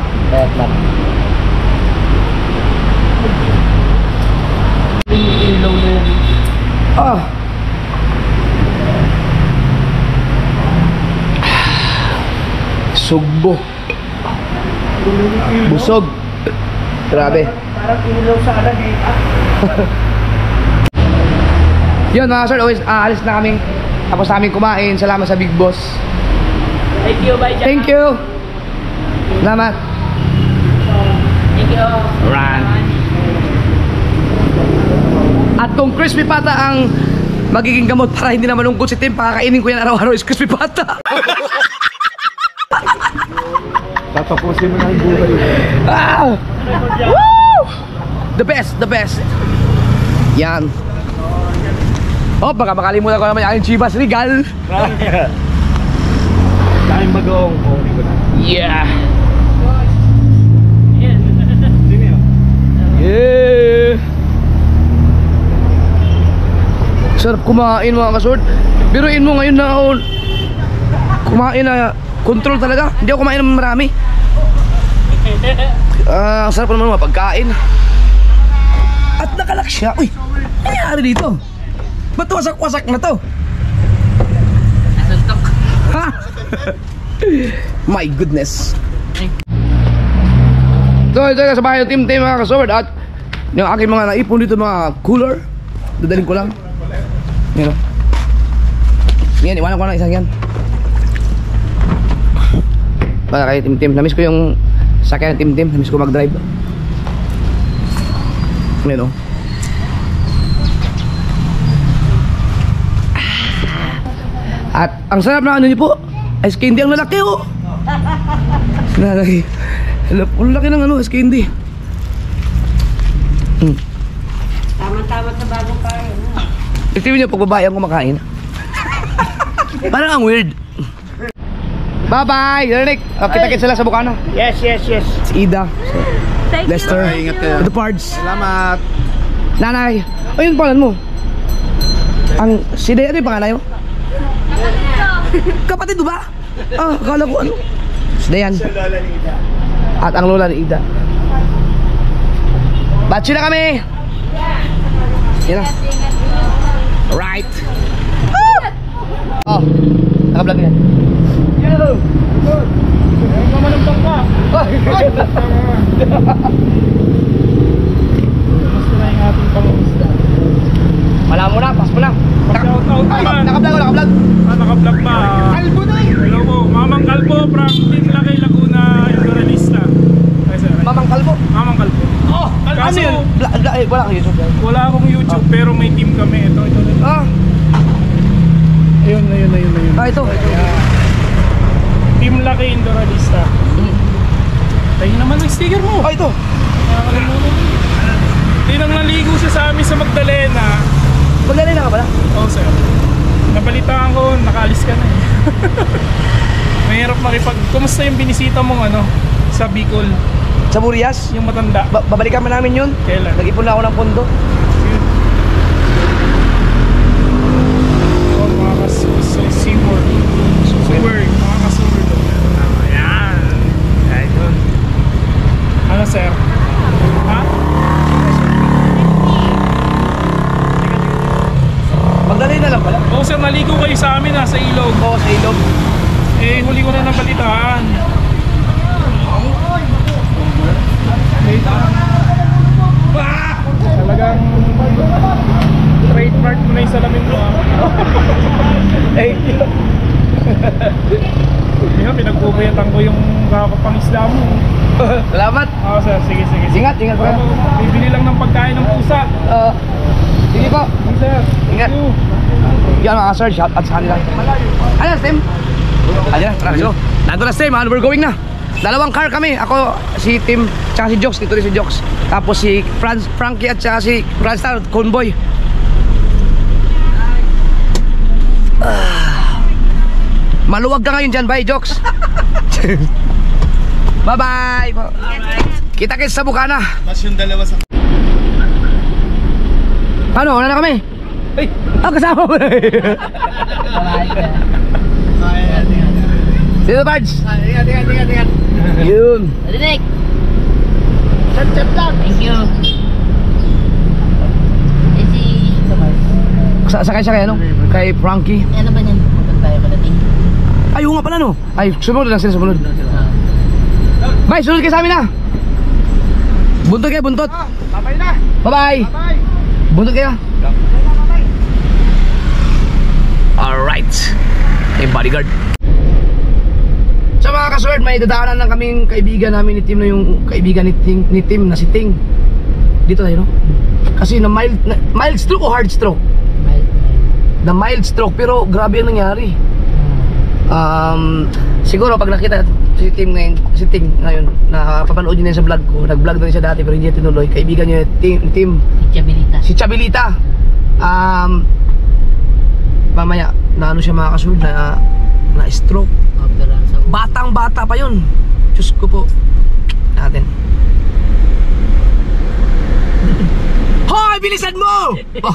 Ah. Sugbo. Busog. Grabe. Parang ilaw sa alam eh. Yun mga sir, always, ah, alis na kami. Tapos namin kumain. Salamat sa Big Boss. Thank you, bye. Thank you. Salamat. Thank you. Run. At kung crispy pata ang magiging gamot para hindi na malungkot si Tim, pakakainin ko yan araw-araw is crispy pata. Tatapusin mo na yung buhay. Ah! Woo! The best, the best. Yan. Oh, baka makalimutan ko naman yung aking Chivas Regal. Daming bagong. Yeah. Sino yun? Yeah. Sarap kumain mga kasort. Biruin mo ngayon na ako kumain na control talaga. Hindi ako kumain ng marami. Ah, uh, sarap naman mga pagkain. At nakalak siya. Uy, ano nangyari dito? Ba't wasak-wasak na to? Nasuntok. Ha? My goodness. So, ito na sa bahay ng Team Team mga kasort. At yung aking mga naipon dito mga cooler, dadaling ko lang. Yan o. Yan, iwanan ko lang isang yan. Para kayo Team Team. Namiss ko yung sakyan ng Team Team. Namiss ko mag-drive. Yan o. At ang sarap na ano niyo po, ice candy ang lalaki oh. Lalaki. Ang laki ng ano, ice candy. Hmm. Tama-tama sa bagong kain. Isipin niyo pag babae ang kumakain. Parang ang weird. Bye-bye! Rick! Oh, kita-kit sila sa Bukana. Yes, yes, yes. Si Ida. Thank Lester. you. Ingat kayo. The Pards. Salamat. Nanay. Ayun pangalan mo. Ang si Dea, ano yung pangalan mo? Kapatid mo ba? Ah, akala ko ano. Si Dayan. At ang lola ni Ida. Batsi na kami! Yan na. Right. Oh, naka-vlog yan. Yo! Ay, mamalambang ka. Ay! Gusto na yung ating pangusta. Wala mo na, pas mo na. Pag-shout-out naman. Naka-vlog o naka-vlog? Ah, naka-vlog pa. Kalbo na eh! Hello po, Mamang Kalbo from Team Lakay Laguna, Indoralista. Ay, sir. Mamang Kalbo. Mamang Kalbo. Oh, ano Kaso, yun? Bla, bla, eh, wala kang YouTube. wala akong YouTube pero may team kami. Ito, ito, ito. Ah, Ayun, ayun, ayun, ayun. ah ito. Team Lakay Indoralista. Tayo naman ang sticker mo. Ah, ito. Nakakalimutan. Hindi nang naligo siya sa amin sa Magdalena. Maglalay na ka pala? Oo, sir. Nabalitaan ko, nakaalis ka na eh. Mahirap makipag... Kumusta yung binisita mong ano? Sa Bicol, Sa Burias? yung matanda. Ba babalikan mo namin yun. Kailan? Nag-ipon na ako ng pondo. Yun. Oh, mga ka-seaward. Seaward, mga ka-seaward. Ayan. Ayan. Ano, sir? Ha? Maglalay na lang pala. Oo, sir, naligo kayo sa amin ha, sa ilog. Oo, sa ilog. Eh, huli ko na nabalitaan. Talagang trademark mo na yung salamin mo ah. Thank you. Kaya pinagbubayatan ko yung kakapangisda mo. Salamat. Oo, sir, sige, sige. sige. Ingat, ingat po. Ano, bibili lang ng pagkain ng pusa. Uh, sige po. Sige, sir. Ingat. Thank you. Yan mga sir, shout out sa kanila. Ano, Tim? Ayan, tara, let's go. Nandun na Tim, ah, we're going na. Dalawang car kami. Ako, si Tim, tsaka si Jokes. Dito rin si Jokes. Tapos si Franz, Frankie at tsaka si Franstar, convoy. Ah. Maluwag ka ngayon dyan, bye Jokes. Bye-bye. Kita-kits sa Bukana. Mas yung dalawa sa... Ano, wala na kami? Ay, ah, kasama mo na eh. Dito, Bards. Ingat, ingat, ingat, ingat. Yun. Rick, Chat, chat lang. thank you. Eh si... Sa sakay siya kay ano? Kay Frankie. Ano ba yan? Pupunta tayo palating. Ay, oo nga pala no. Ay, sumunod lang sila, sumunod. Bye, sunod kayo sa amin na. Buntot kayo, buntot. Babay na. Bye-bye. Bye. Buntot kayo. Alright. May bodyguard. Sa mga kasword, may dadaanan lang kaming kaibigan namin ni Tim na yung kaibigan ni Tim, ni Tim na si Ting. Dito tayo, no? Kasi na mild, na, mild stroke o hard stroke? Na mild stroke, pero grabe ang nangyari. Um, siguro pag nakita si Tim ngayon, si Ting ngayon, napapanood niya na sa vlog ko. Nag-vlog na rin siya dati pero hindi niya tinuloy. Kaibigan niya Tim, Tim Chabilita. si Chabilita. Um, mamaya, na ano siya mga kasword, na, na stroke. Opera sa Batang bata pa yun. Diyos ko po. Natin. Hoy! Bilisan mo! Oh.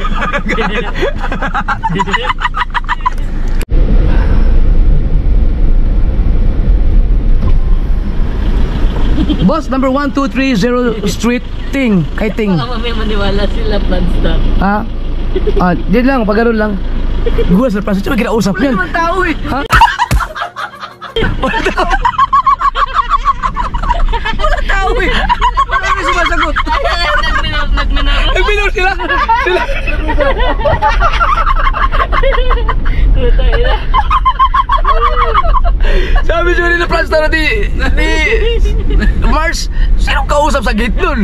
Boss, number one two three zero Street Ting. Kay Ting. Baka mamaya maniwala sila non-stop. Ha? Ah, diyan lang, pagkaroon lang. Gue sa plaza, cuma kinausap yan. Wala naman tao eh. Ha? Wala tao. Wala tao eh. Wala na sumasagot. Nagminor, nagminor. Nagminor sila. Sila. Kuta ina. Sabi siya rin na plans na ni, ni Mars, sinong kausap sa gate nun?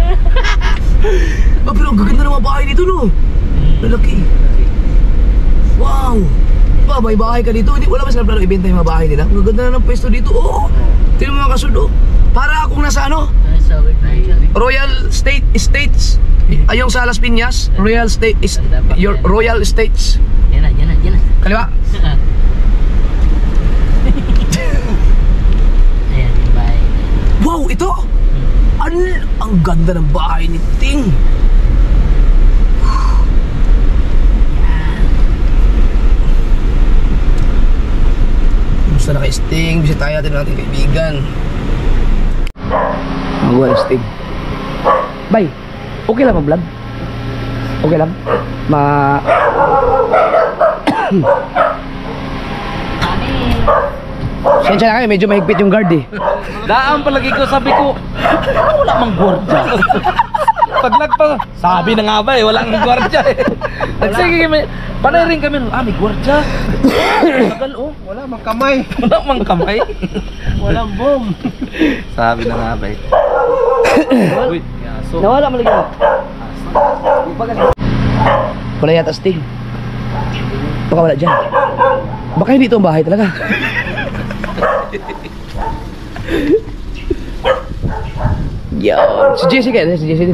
Ah, pero ang gaganda ng mga bahay dito, no? Lalaki. Wow! Ba, may bahay ka dito. Hindi, wala ba sila plano ibenta yung mga bahay nila? Ang ganda na ng pwesto dito. Oo! Tignan mo mga kasud, oh. Para akong nasa ano? Royal State Estates. Ayong sa Las Piñas. Royal State is your Royal Estates. Yan na, yan na, yan na. Kaliwa. Ayan, yung bahay. Wow, ito! An ang ganda ng bahay ni Ting. Gusto na kay Sting. Bisitahin natin ang ating kaibigan. Magawa ng Sting. Bay, okay lang mag-vlog? Okay lang? Ma... Sensya na kayo, medyo mahigpit yung guard eh. Daan palagi ko, sabi ko, "Ano, wala mang gwardiya." Paglag pa, sabi na nga ba eh, wala mang gwardiya eh. Nagsige kami, panay rin kami, ah, may gwardiya. Tagal oh, Wala mang kamay. wala mang kamay. Walang boom. Sabi na nga ba eh. Uy, yaso. Nawala mo lagi. Wala yata Sting. Baka wala dyan. Baka hindi ito ang bahay talaga. Yan. Si Jessie kaya? Si Jessie din.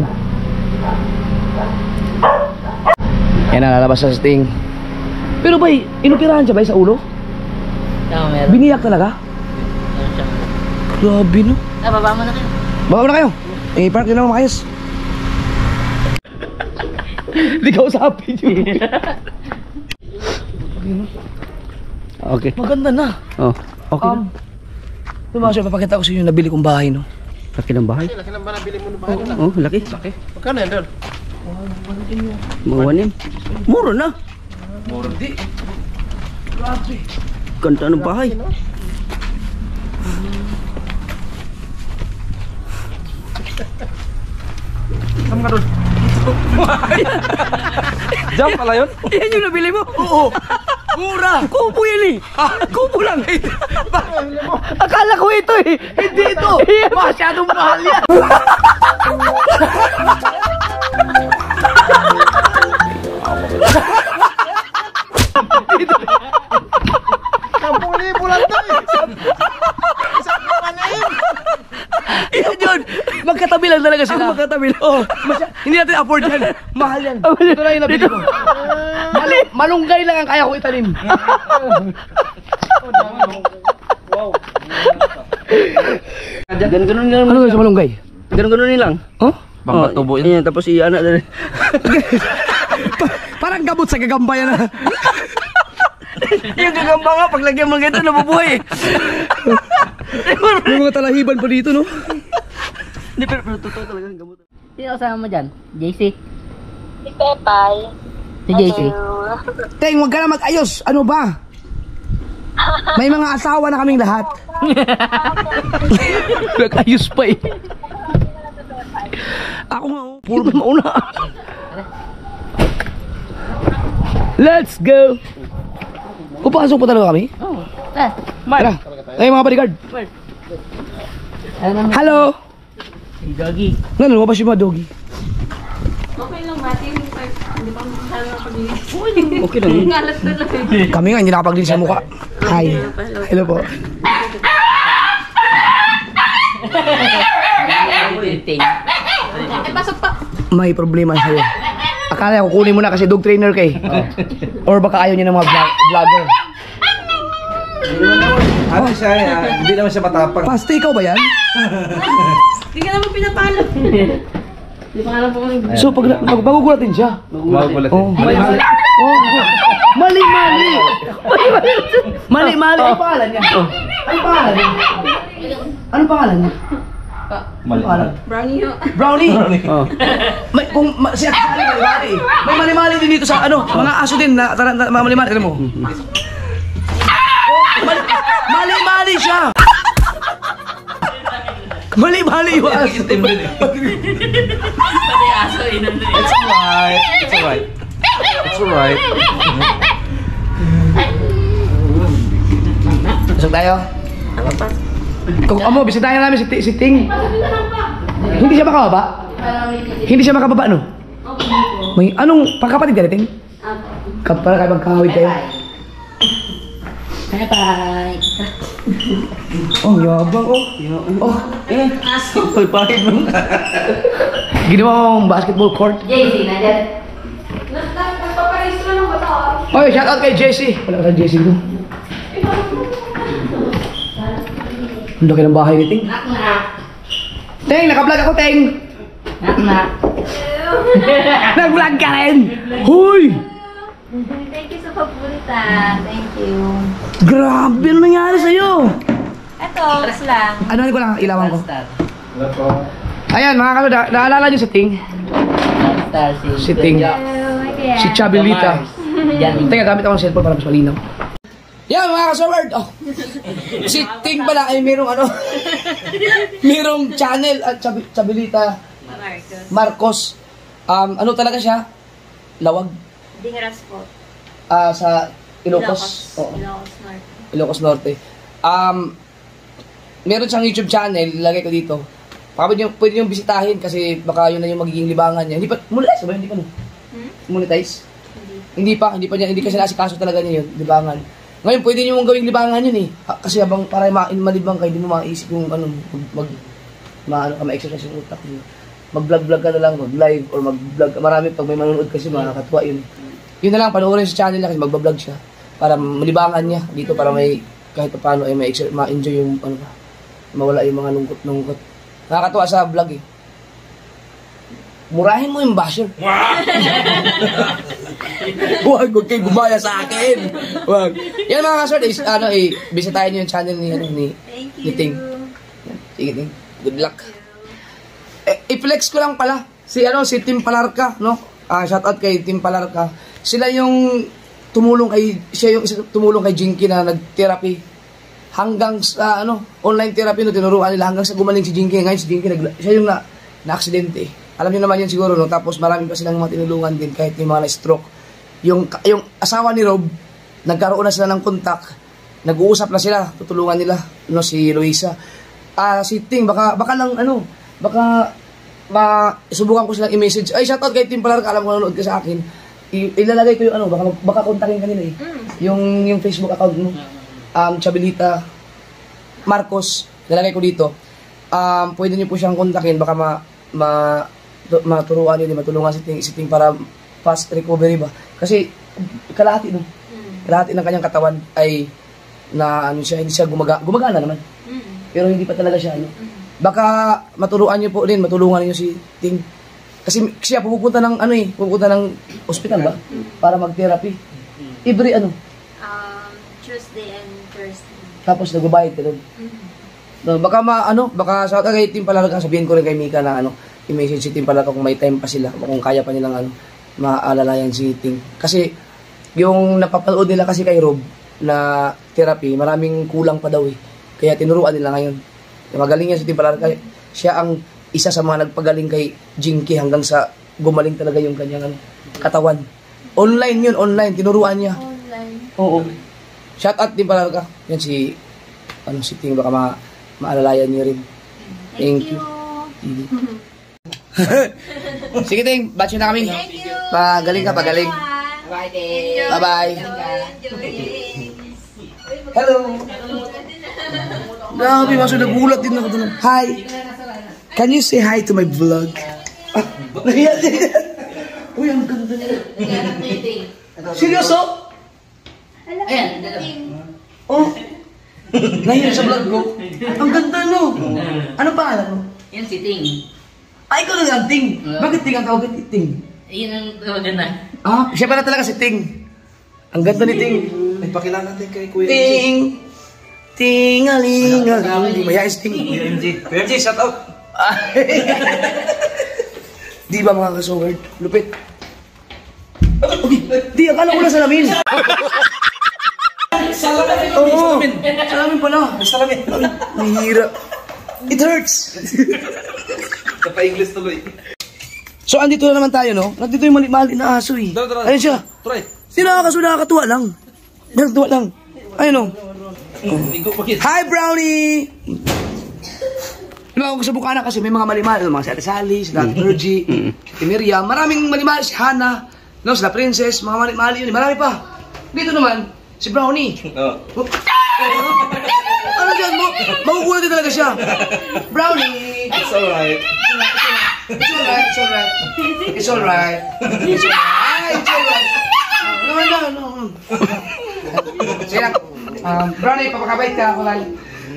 Yan na, lalabas sa Sting. Pero bay, inoperahan siya bay sa ulo? Tama, meron. Biniyak talaga? Meron siya. Grabe no. Ah, baba mo na kayo. Baka mo na kayo. Eh, park din naman makayos. Hindi ka usapin yun. Okay. Maganda na. Oh, okay Um, diba siya, papakita ko sa inyo yung nabili kong bahay, no? Laki ng bahay. Laki lang ba nabili mo ng bahay nila? Oh, laki. Laki. Magkano yan doon? Mga wanim. Mura na. Mura di. Grabe. Ganda ng bahay. Saan ka doon? Jump pala yun? Yan yung nabili mo? Oo. Mura. Kubo yan eh. Kubo lang. Akala ko ito eh. Hindi ito. Masyadong mahal yan. Sampung libo lang to eh. Isang panahin. Yan yun. Magkatabi lang talaga sila. Magkatabi lang. Oh, masya- hindi natin afford yan. Mahal yan. Ito na yung nabili ko. Mal- malunggay lang ang kaya ko itanim. Ganun-ganun lang. Ano sa malunggay? Ganun-ganun lang. Oh? Pampatubo yun. Tapos i-anak na rin. Parang gabot sa gagamba yan ah. Yung gagamba nga, paglagyan mo ganito, nabubuhay eh. May mga talahiban pa dito, no? Hindi, pero, pero totoo talaga ang gamot. Sino kasama mo dyan? J C? Si Pepay. Si J C? Teng, huwag ka na mag-ayos. Ano ba? May mga asawa na kaming lahat. Nag-ayos pa eh. Ako nga, oh. Puro mauna. Let's go! Pupasok pa talaga kami? Oo. Ah, Tara. Ay, mga bodyguard. ano naman? Hello! Si Doggy. Ano, lumabas yung mga doggy. Okay lang ba? Hindi pa masyadong napaglinis. Okay lang yun. Ngalat na lang. Kami nga, hindi nakapaglinis sa mukha. Hi. Hello po. Eh, pasok pa. May problema sa'yo. Akala ko kunin mo na kasi dog trainer kay. Or baka ayaw niya ng mga vlog vlogger. Ano siya, ah, hindi naman siya matapang. Paste, ikaw ba yan? Hindi ka naman pinapalo. Hindi pa alam po kung So, pag mag magugulatin siya. Magugulat Oh, eh. mali mali. Oh, mali mali. Mali mali. Ano pangalan niya? Ano pangalan niya? Ano pangalan niya? Mali. Brownie yun. Brownie. Oh. May kung ma, siya mali mali. May mali mali din dito sa ano, mga aso din na tara na- mga mali mali alam mo. Oh, mali, mali mali siya. Mali mali yung aso. It's alright. It's alright. It's alright. Pasok tayo. Kung amo, bisitahin namin si, Ti- si Ting. Hindi siya makababa? Hindi siya makababa, no? May anong pagkapatid ka, Ting? Ako. Para kayo magkahawig kayo. Bye bye. Oh, yabang oh. Oh, eh. Pagpahid mo. Ginawa mong basketball court. J C, nandiyan. Nagpaparehistro ng bata. Oy, shout out kay Jessie. Wala ka sa Jessie ko. Ang laki ng bahay ni Ting. Nak nak. Ting, naka-vlog ako, Ting. Nak nak. Nag-vlog ka rin. Huy! Thank you sa paborita. Thank you. Grabe, ano nangyari sa'yo? Eto, gusto lang. Ano ko lang, ilawan ko. Wala po. Ayan, mga kaso, na naalala niyo si Ting? Star si. Si Ting. Oh, okay. Si Chabelita. Yan. Teka, gamit ako ng cellphone para mas malinaw. Yan, mga kasaward. Oh. Si Ting pala ay merong ano, merong channel at Chab Chabelita Marcos. Marcos. Um, ano talaga siya? Lawag. Dingeras po. Ah, sa Ilocos. Oo. Ilocos Norte. Ilocos Norte. Um, meron siyang YouTube channel, ilagay ko dito. Baka pwede nyo, pwede nyo bisitahin kasi baka yun na yung magiging libangan niya. Hindi pa, monetize ba? Hindi pa no? Hmm? Monetize? Hindi. Hindi pa, hindi pa niya, hindi kasi nasikaso talaga niya yun, libangan. Ngayon, pwede nyo mong gawing libangan yun eh. Ha, kasi habang para ma malibang kayo, hindi mo makaisip yung ano, mag, mag ma, ano ka, ma-exercise yung utak mo. Mag-vlog-vlog ka na lang, mag-live or mag-vlog. Marami pag may manonood kasi makakatuwa yun. Yun na lang, panoorin sa channel niya kasi magbablog siya. Para malibangan niya dito, para may kahit pa paano ay ma-enjoy yung ano pa. Mawala yung mga lungkot-lungkot. Nakakatuwa sa vlog eh. Murahin mo yung basher. Huwag, huwag kayo gumaya sa akin. Huwag. Yan mga kasword, is, ano eh, bisitahin niyo yung channel ni, ano, ni, Thank ni you. Ting. Yan. Sige, Ting. Good luck. Eh, i-flex ko lang pala. Si, ano, si Tim Palarca, no? Ah, shout out kay Tim Palarca. Sila yung tumulong kay, siya yung isa tumulong kay Jinky na nag-therapy. Hanggang sa, ano, online therapy, no, tinuruan nila hanggang sa gumaling si Jinky. Ngayon si Jinky, nag, siya yung na, na-aksidente. Alam niyo naman yun siguro, no? Tapos marami pa silang mga tinulungan din kahit yung mga na-stroke. Yung, yung asawa ni Rob, nagkaroon na sila ng kontak. Nag-uusap na sila, tutulungan nila, no, si Luisa. Ah, si Ting, baka, baka lang, ano, baka, ma, subukan ko silang i-message. Ay, shoutout kay Tim Palarca, alam ko nanonood ka sa akin. I ilalagay ko yung ano, baka, baka kontakin ka nila eh. Mm. Yung, yung Facebook account mo, um, Chabelita Marcos, ilalagay ko dito. Um, pwede niyo po siyang kontakin, baka ma, ma, maturuan yun, matulungan si Ting, si Ting para fast recovery ba. Kasi, kalahati no. Mm. Kalahati ng kanyang katawan ay, na ano siya, hindi siya gumaga, gumagana naman. Mm. Pero hindi pa talaga siya, ano. Mm. Baka maturuan niyo po din, matulungan niyo si Ting. Kasi siya pupunta ng ano eh, pupunta ng ospital ba? Para mag-therapy. Every ano, Um, Tuesday and Thursday. tapos nagbabayad ka doon. Mm. No, baka ma ano, baka sa kay Tim Palarca, sabihin ko rin kay Mika na ano, i-message si Tim Palarca kung may time pa sila, kung kaya pa nilang ano, maalalayan si Ting. Kasi yung napapanood nila kasi kay Rob na therapy, maraming kulang pa daw eh. Kaya tinuruan nila ngayon. Magaling yan si Tim Palarca. Siya ang isa sa mga nagpagaling kay Jinky hanggang sa gumaling talaga yung kanyang ano, katawan. Online yun, online. Tinuruan niya. Online. Oo. Shout out din pala ka. Yan si, ano si Ting, baka ma maalalayan niyo rin. Thank, you. you. Sige Ting, batch na kami. Thank you. Pagaling ka, pagaling. Bye day. Bye-bye. Enjoy. Hello. Grabe, maso nagulat din ako doon. Hi. Can you say hi to my vlog? Ah, nahiya din. Uy, ang ganda niya. Seryoso? Ayan. Oh. Nahiya sa vlog ko. Ang ganda no. Ano pangalan mo? Yan si Ting. Ay, ikaw na lang, Ting. Bakit Ting ang tawag kay Ting? Yan ang maganda. Ah, siya pala talaga si Ting. Ang ganda ni Ting. Nagpakilala natin kay Kuya M J. Ting. Ting-aling-aling. Mayayas Ting. Kuya M J. Kuya M J, shout out. Di ba mga kasugard? Lupit. Okay. Di, akala ko na salamin. Salamin. Oo. Salamin pala. Salamin. Mahira. It hurts. Kapa-English tuloy. So, andito na naman tayo, no? Nandito yung mali-mali na aso, eh. Tara, tara. Ayun siya. Try. Di nakakaso, nakakatuwa lang. Nakakatuwa lang. Ayun, no? Igo pa kid. Hi, Brownie! Diba, kung sa Bukana kasi may mga malimal, mga si Ate Sally, si Dati Virgie, si Miriam, maraming malimal, si Hannah, No, sila Princess, mga mali-mali yun. Marami pa. Dito naman, si Brownie. Oo. Ano dyan mo? Makukulat din talaga siya. Brownie. It's alright. It's alright, it's alright. It's alright. It's alright. It's alright. No, no, no. Sige lang. Um, Brownie, papakabait ka ako lang.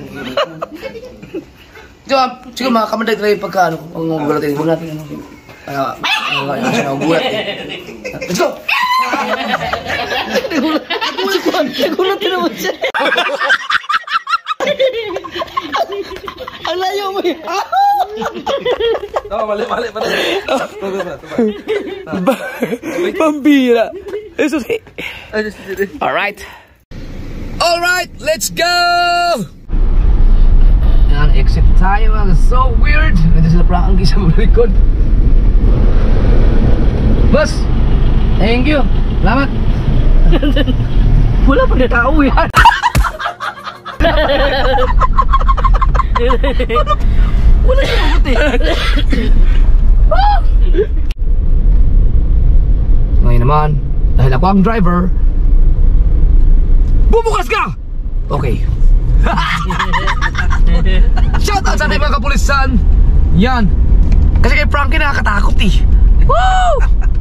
Diba, siguro makakamandag talaga yung pagka, ano, ang magulat natin. Huwag natin, ano, ah, ano, ano, siya magulat. Let's go! Nagulat din naman siya. Ang layo mo yun. Oo, mali, mali, mali. Pambira. Alright. Alright, let's go! Yan, exit tayo. So weird. Ito sila prank ang isa mo likod. Boss, thank you. Salamat. Wala pa na tao yan. Wala siya mabuti. Ngayon naman, dahil ako ang driver, bubukas ka! Okay. Shoutout sa ating mga kapulisan. Yan. Kasi kay Frankie nakakatakot eh. Woo!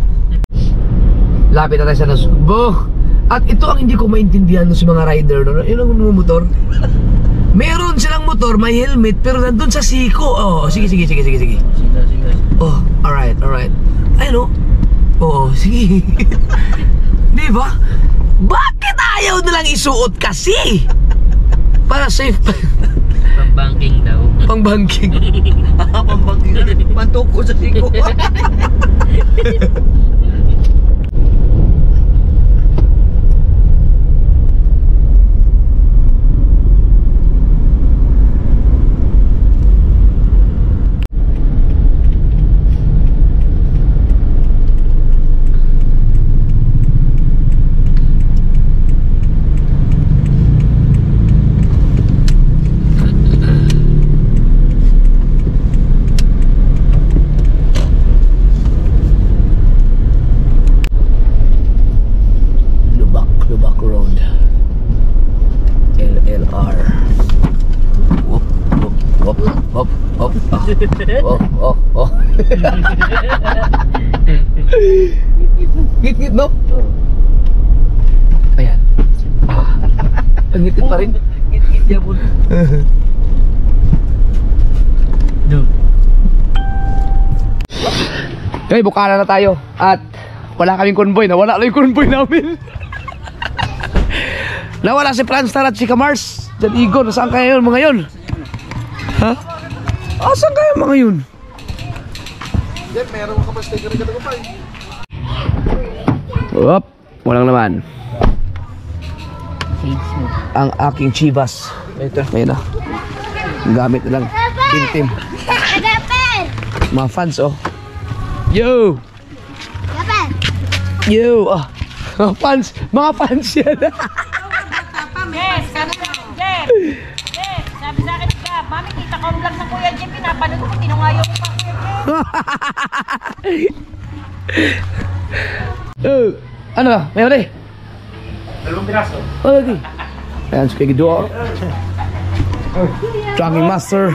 Lapit na tayo sa Nasugbo. At ito ang hindi ko maintindihan sa mga rider. No? Yun ang mga motor. Meron silang motor, may helmet, pero nandun sa siko. Oh, sige, sige, sige, sige, sige. Oh, alright, alright. Ayun o. Oh, sige. Di ba? Bakit ayaw nilang isuot kasi? Para safe. Pang-banking daw. Pang-banking. Pang-banking. Pantuko sa siko. Oh, oh, oh. Ngit-ngit, no? Ayan. Ang ngit-ngit pa rin. Ngit-ngit niya po. Okay, bukana na tayo. At wala kaming convoy. Nawala lang yung convoy namin. Nawala si Franstar at si Kamars. Diyan Igon, saan kaya yun mga yun? Ha? Ah, saan kaya mga yun? Diyan, meron ka pa sticker ka na pa eh. Op, walang naman. Shades mo. Ang aking Chivas. Ito, ayun na. Gamit na lang. Tintim. Mga fans, oh. Yo! Yo! Ah, mga fans. Mga fans yan. Yes, sabi sa akin, Jeff. Jeff, sabi sa akin, Jeff. Mami, kita ko ang vlog ng Kuya Jeff. Pinapanood ko, tinungayo ko pa, Kuya Jeff. Oh, ano ba? May ulit? Dalawang piraso. Oh, lagi. Ayan, si Peggy Duo. Driving Master.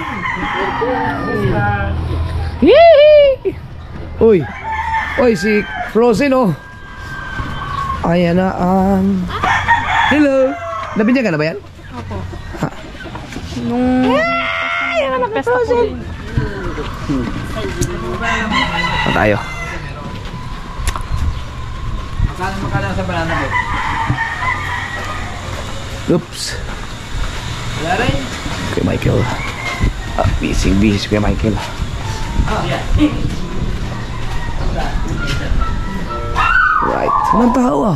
Yee! Uy. Uy, si Frozen, oh. Ayan na ang... Hello. Nabinyagan na ba yan? Opo. Ha? Nung... Ay, anak ka Frozen. Pa tayo. Magkano magkano sa banana boat? Oops. Wala rin. Kuya Michael. Ah, busy, busy Kuya Michael. Right. Walang tao ah.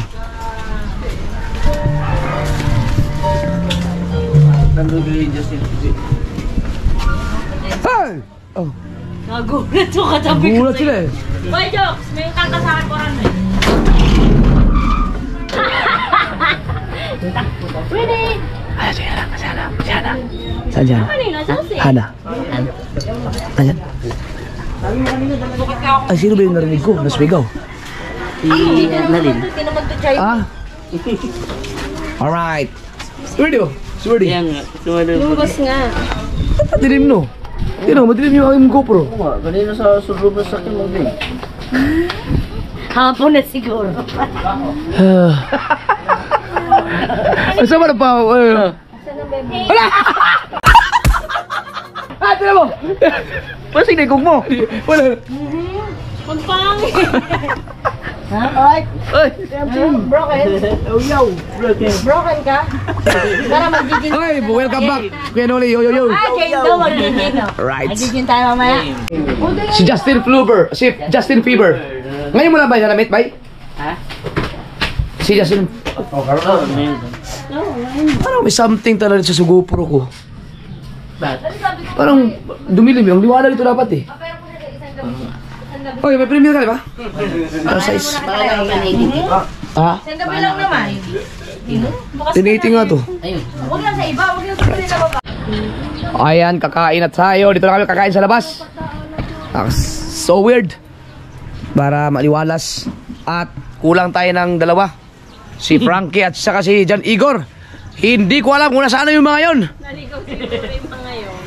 Nandun Justin. Hey! Oh, Nagulat ko katabi ko gulat sila eh. Boy Jokes, may kanta sa akin ko rin eh. Pwede! Ayan, si Hana, si Hana, si Hana. Saan si Hana? Kanina, Susi. Hana. Ayan. Ay, sino ba yung narinig ko? Nasumigaw. Si Nalin. Ah? Alright. Ready mo? Ready? Yan nga. Lumabas nga. Ba't madilim no? Tino, madilim yung aking GoPro. Oo nga, kanina sa sulog na sa akin mo din. Hapon na siguro. Asa ba na pa? Uh, Wala! Ah, tira mo! Pasig na yung mo! Wala! Ang pangit. Ay! Ay! Broken? Oh, yo! Broken. Broken ka? Para mag-gigin. Hey, welcome back! Kuya Noli, yo yo yo! Ah, Jane daw, mag-gigin. Right. Mag-gigin tayo mamaya. Si Justin Fluber, si Justin Fever. Ngayon mo lang ba yung namit, bay? Ha? Si Justin... Oh, meron. Parang may something talaga sa GoPro ko. Ba't? Parang dumilim yung liwanag ito dapat eh. Okay, may premium ka di ba? Ano size? Baka lang kanina. Ha? Saan gabi lang naman? Tiniting nga to. Ayun. Huwag lang sa iba, huwag lang sa sa baba. Ayan, kakain at tayo. Dito na kami kakain sa labas. Ah, so weird. Para maliwalas. At kulang tayo ng dalawa. Si Frankie at saka si Jan Igor. Hindi ko alam kung nasaan na yung mga yon. Naligaw siguro yung mga yun.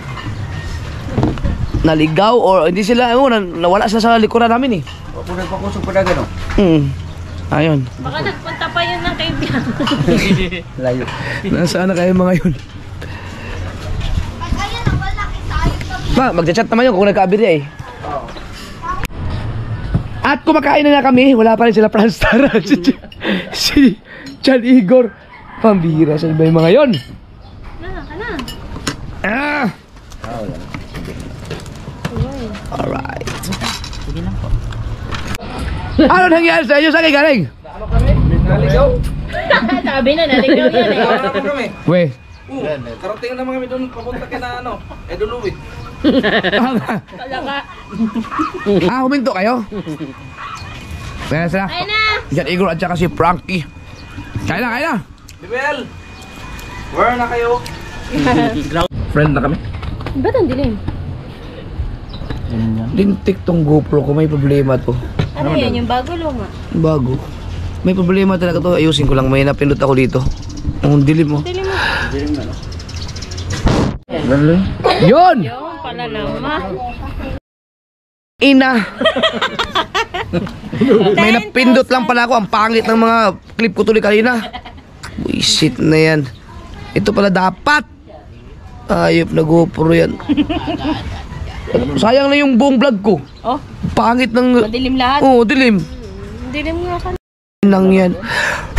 Naligaw or hindi sila, oh, na, nawala sila sa likuran namin eh. Kung nagpakusog pa na gano'n. Hmm. Ayun. Baka nagpunta pa yun ng kaibigan. Layo. Nasaan na kayo mga yun? Ma, magchat-chat naman yun kung nagkaabirya eh. At kumakain na nga kami, wala pa rin sila Franstar. si, si Jan Igor. Pambihira sa iba yung mga yun. Na, ka na. Ah! Alright. Ano nangyari sa inyo? Saan kayo galing? Naligaw. Sabi na, naligaw yan eh. Naligaw naman kami. We. Oo, karating naman kami doon papunta kay na ano, Eduluwit. Talaga. Ah, huminto kayo? Kaya sila. Ayun na. Jan Igor at saka si Frankie. Kaya na, kaya na. Bibel! Where na kayo? Friend na kami. Ba't ang dilim? Lintik tong GoPro ko, may problema to. Ano yan, yung bago luma? Bago. May problema talaga to. Ayusin ko lang. May napindot ako dito. Ang dilim mo. Dilim mo. Yun! Yung pala naman. Ina! May napindot lang pala ako. Ang pangit ng mga clip ko tuloy kanina. Buisit na yan. Ito pala dapat. Ayop na GoPro yan. Sayang na yung buong vlog ko. Oh, Pangit ng... madilim lahat. Oo, dilim. Dilim nga ka. Nang yan.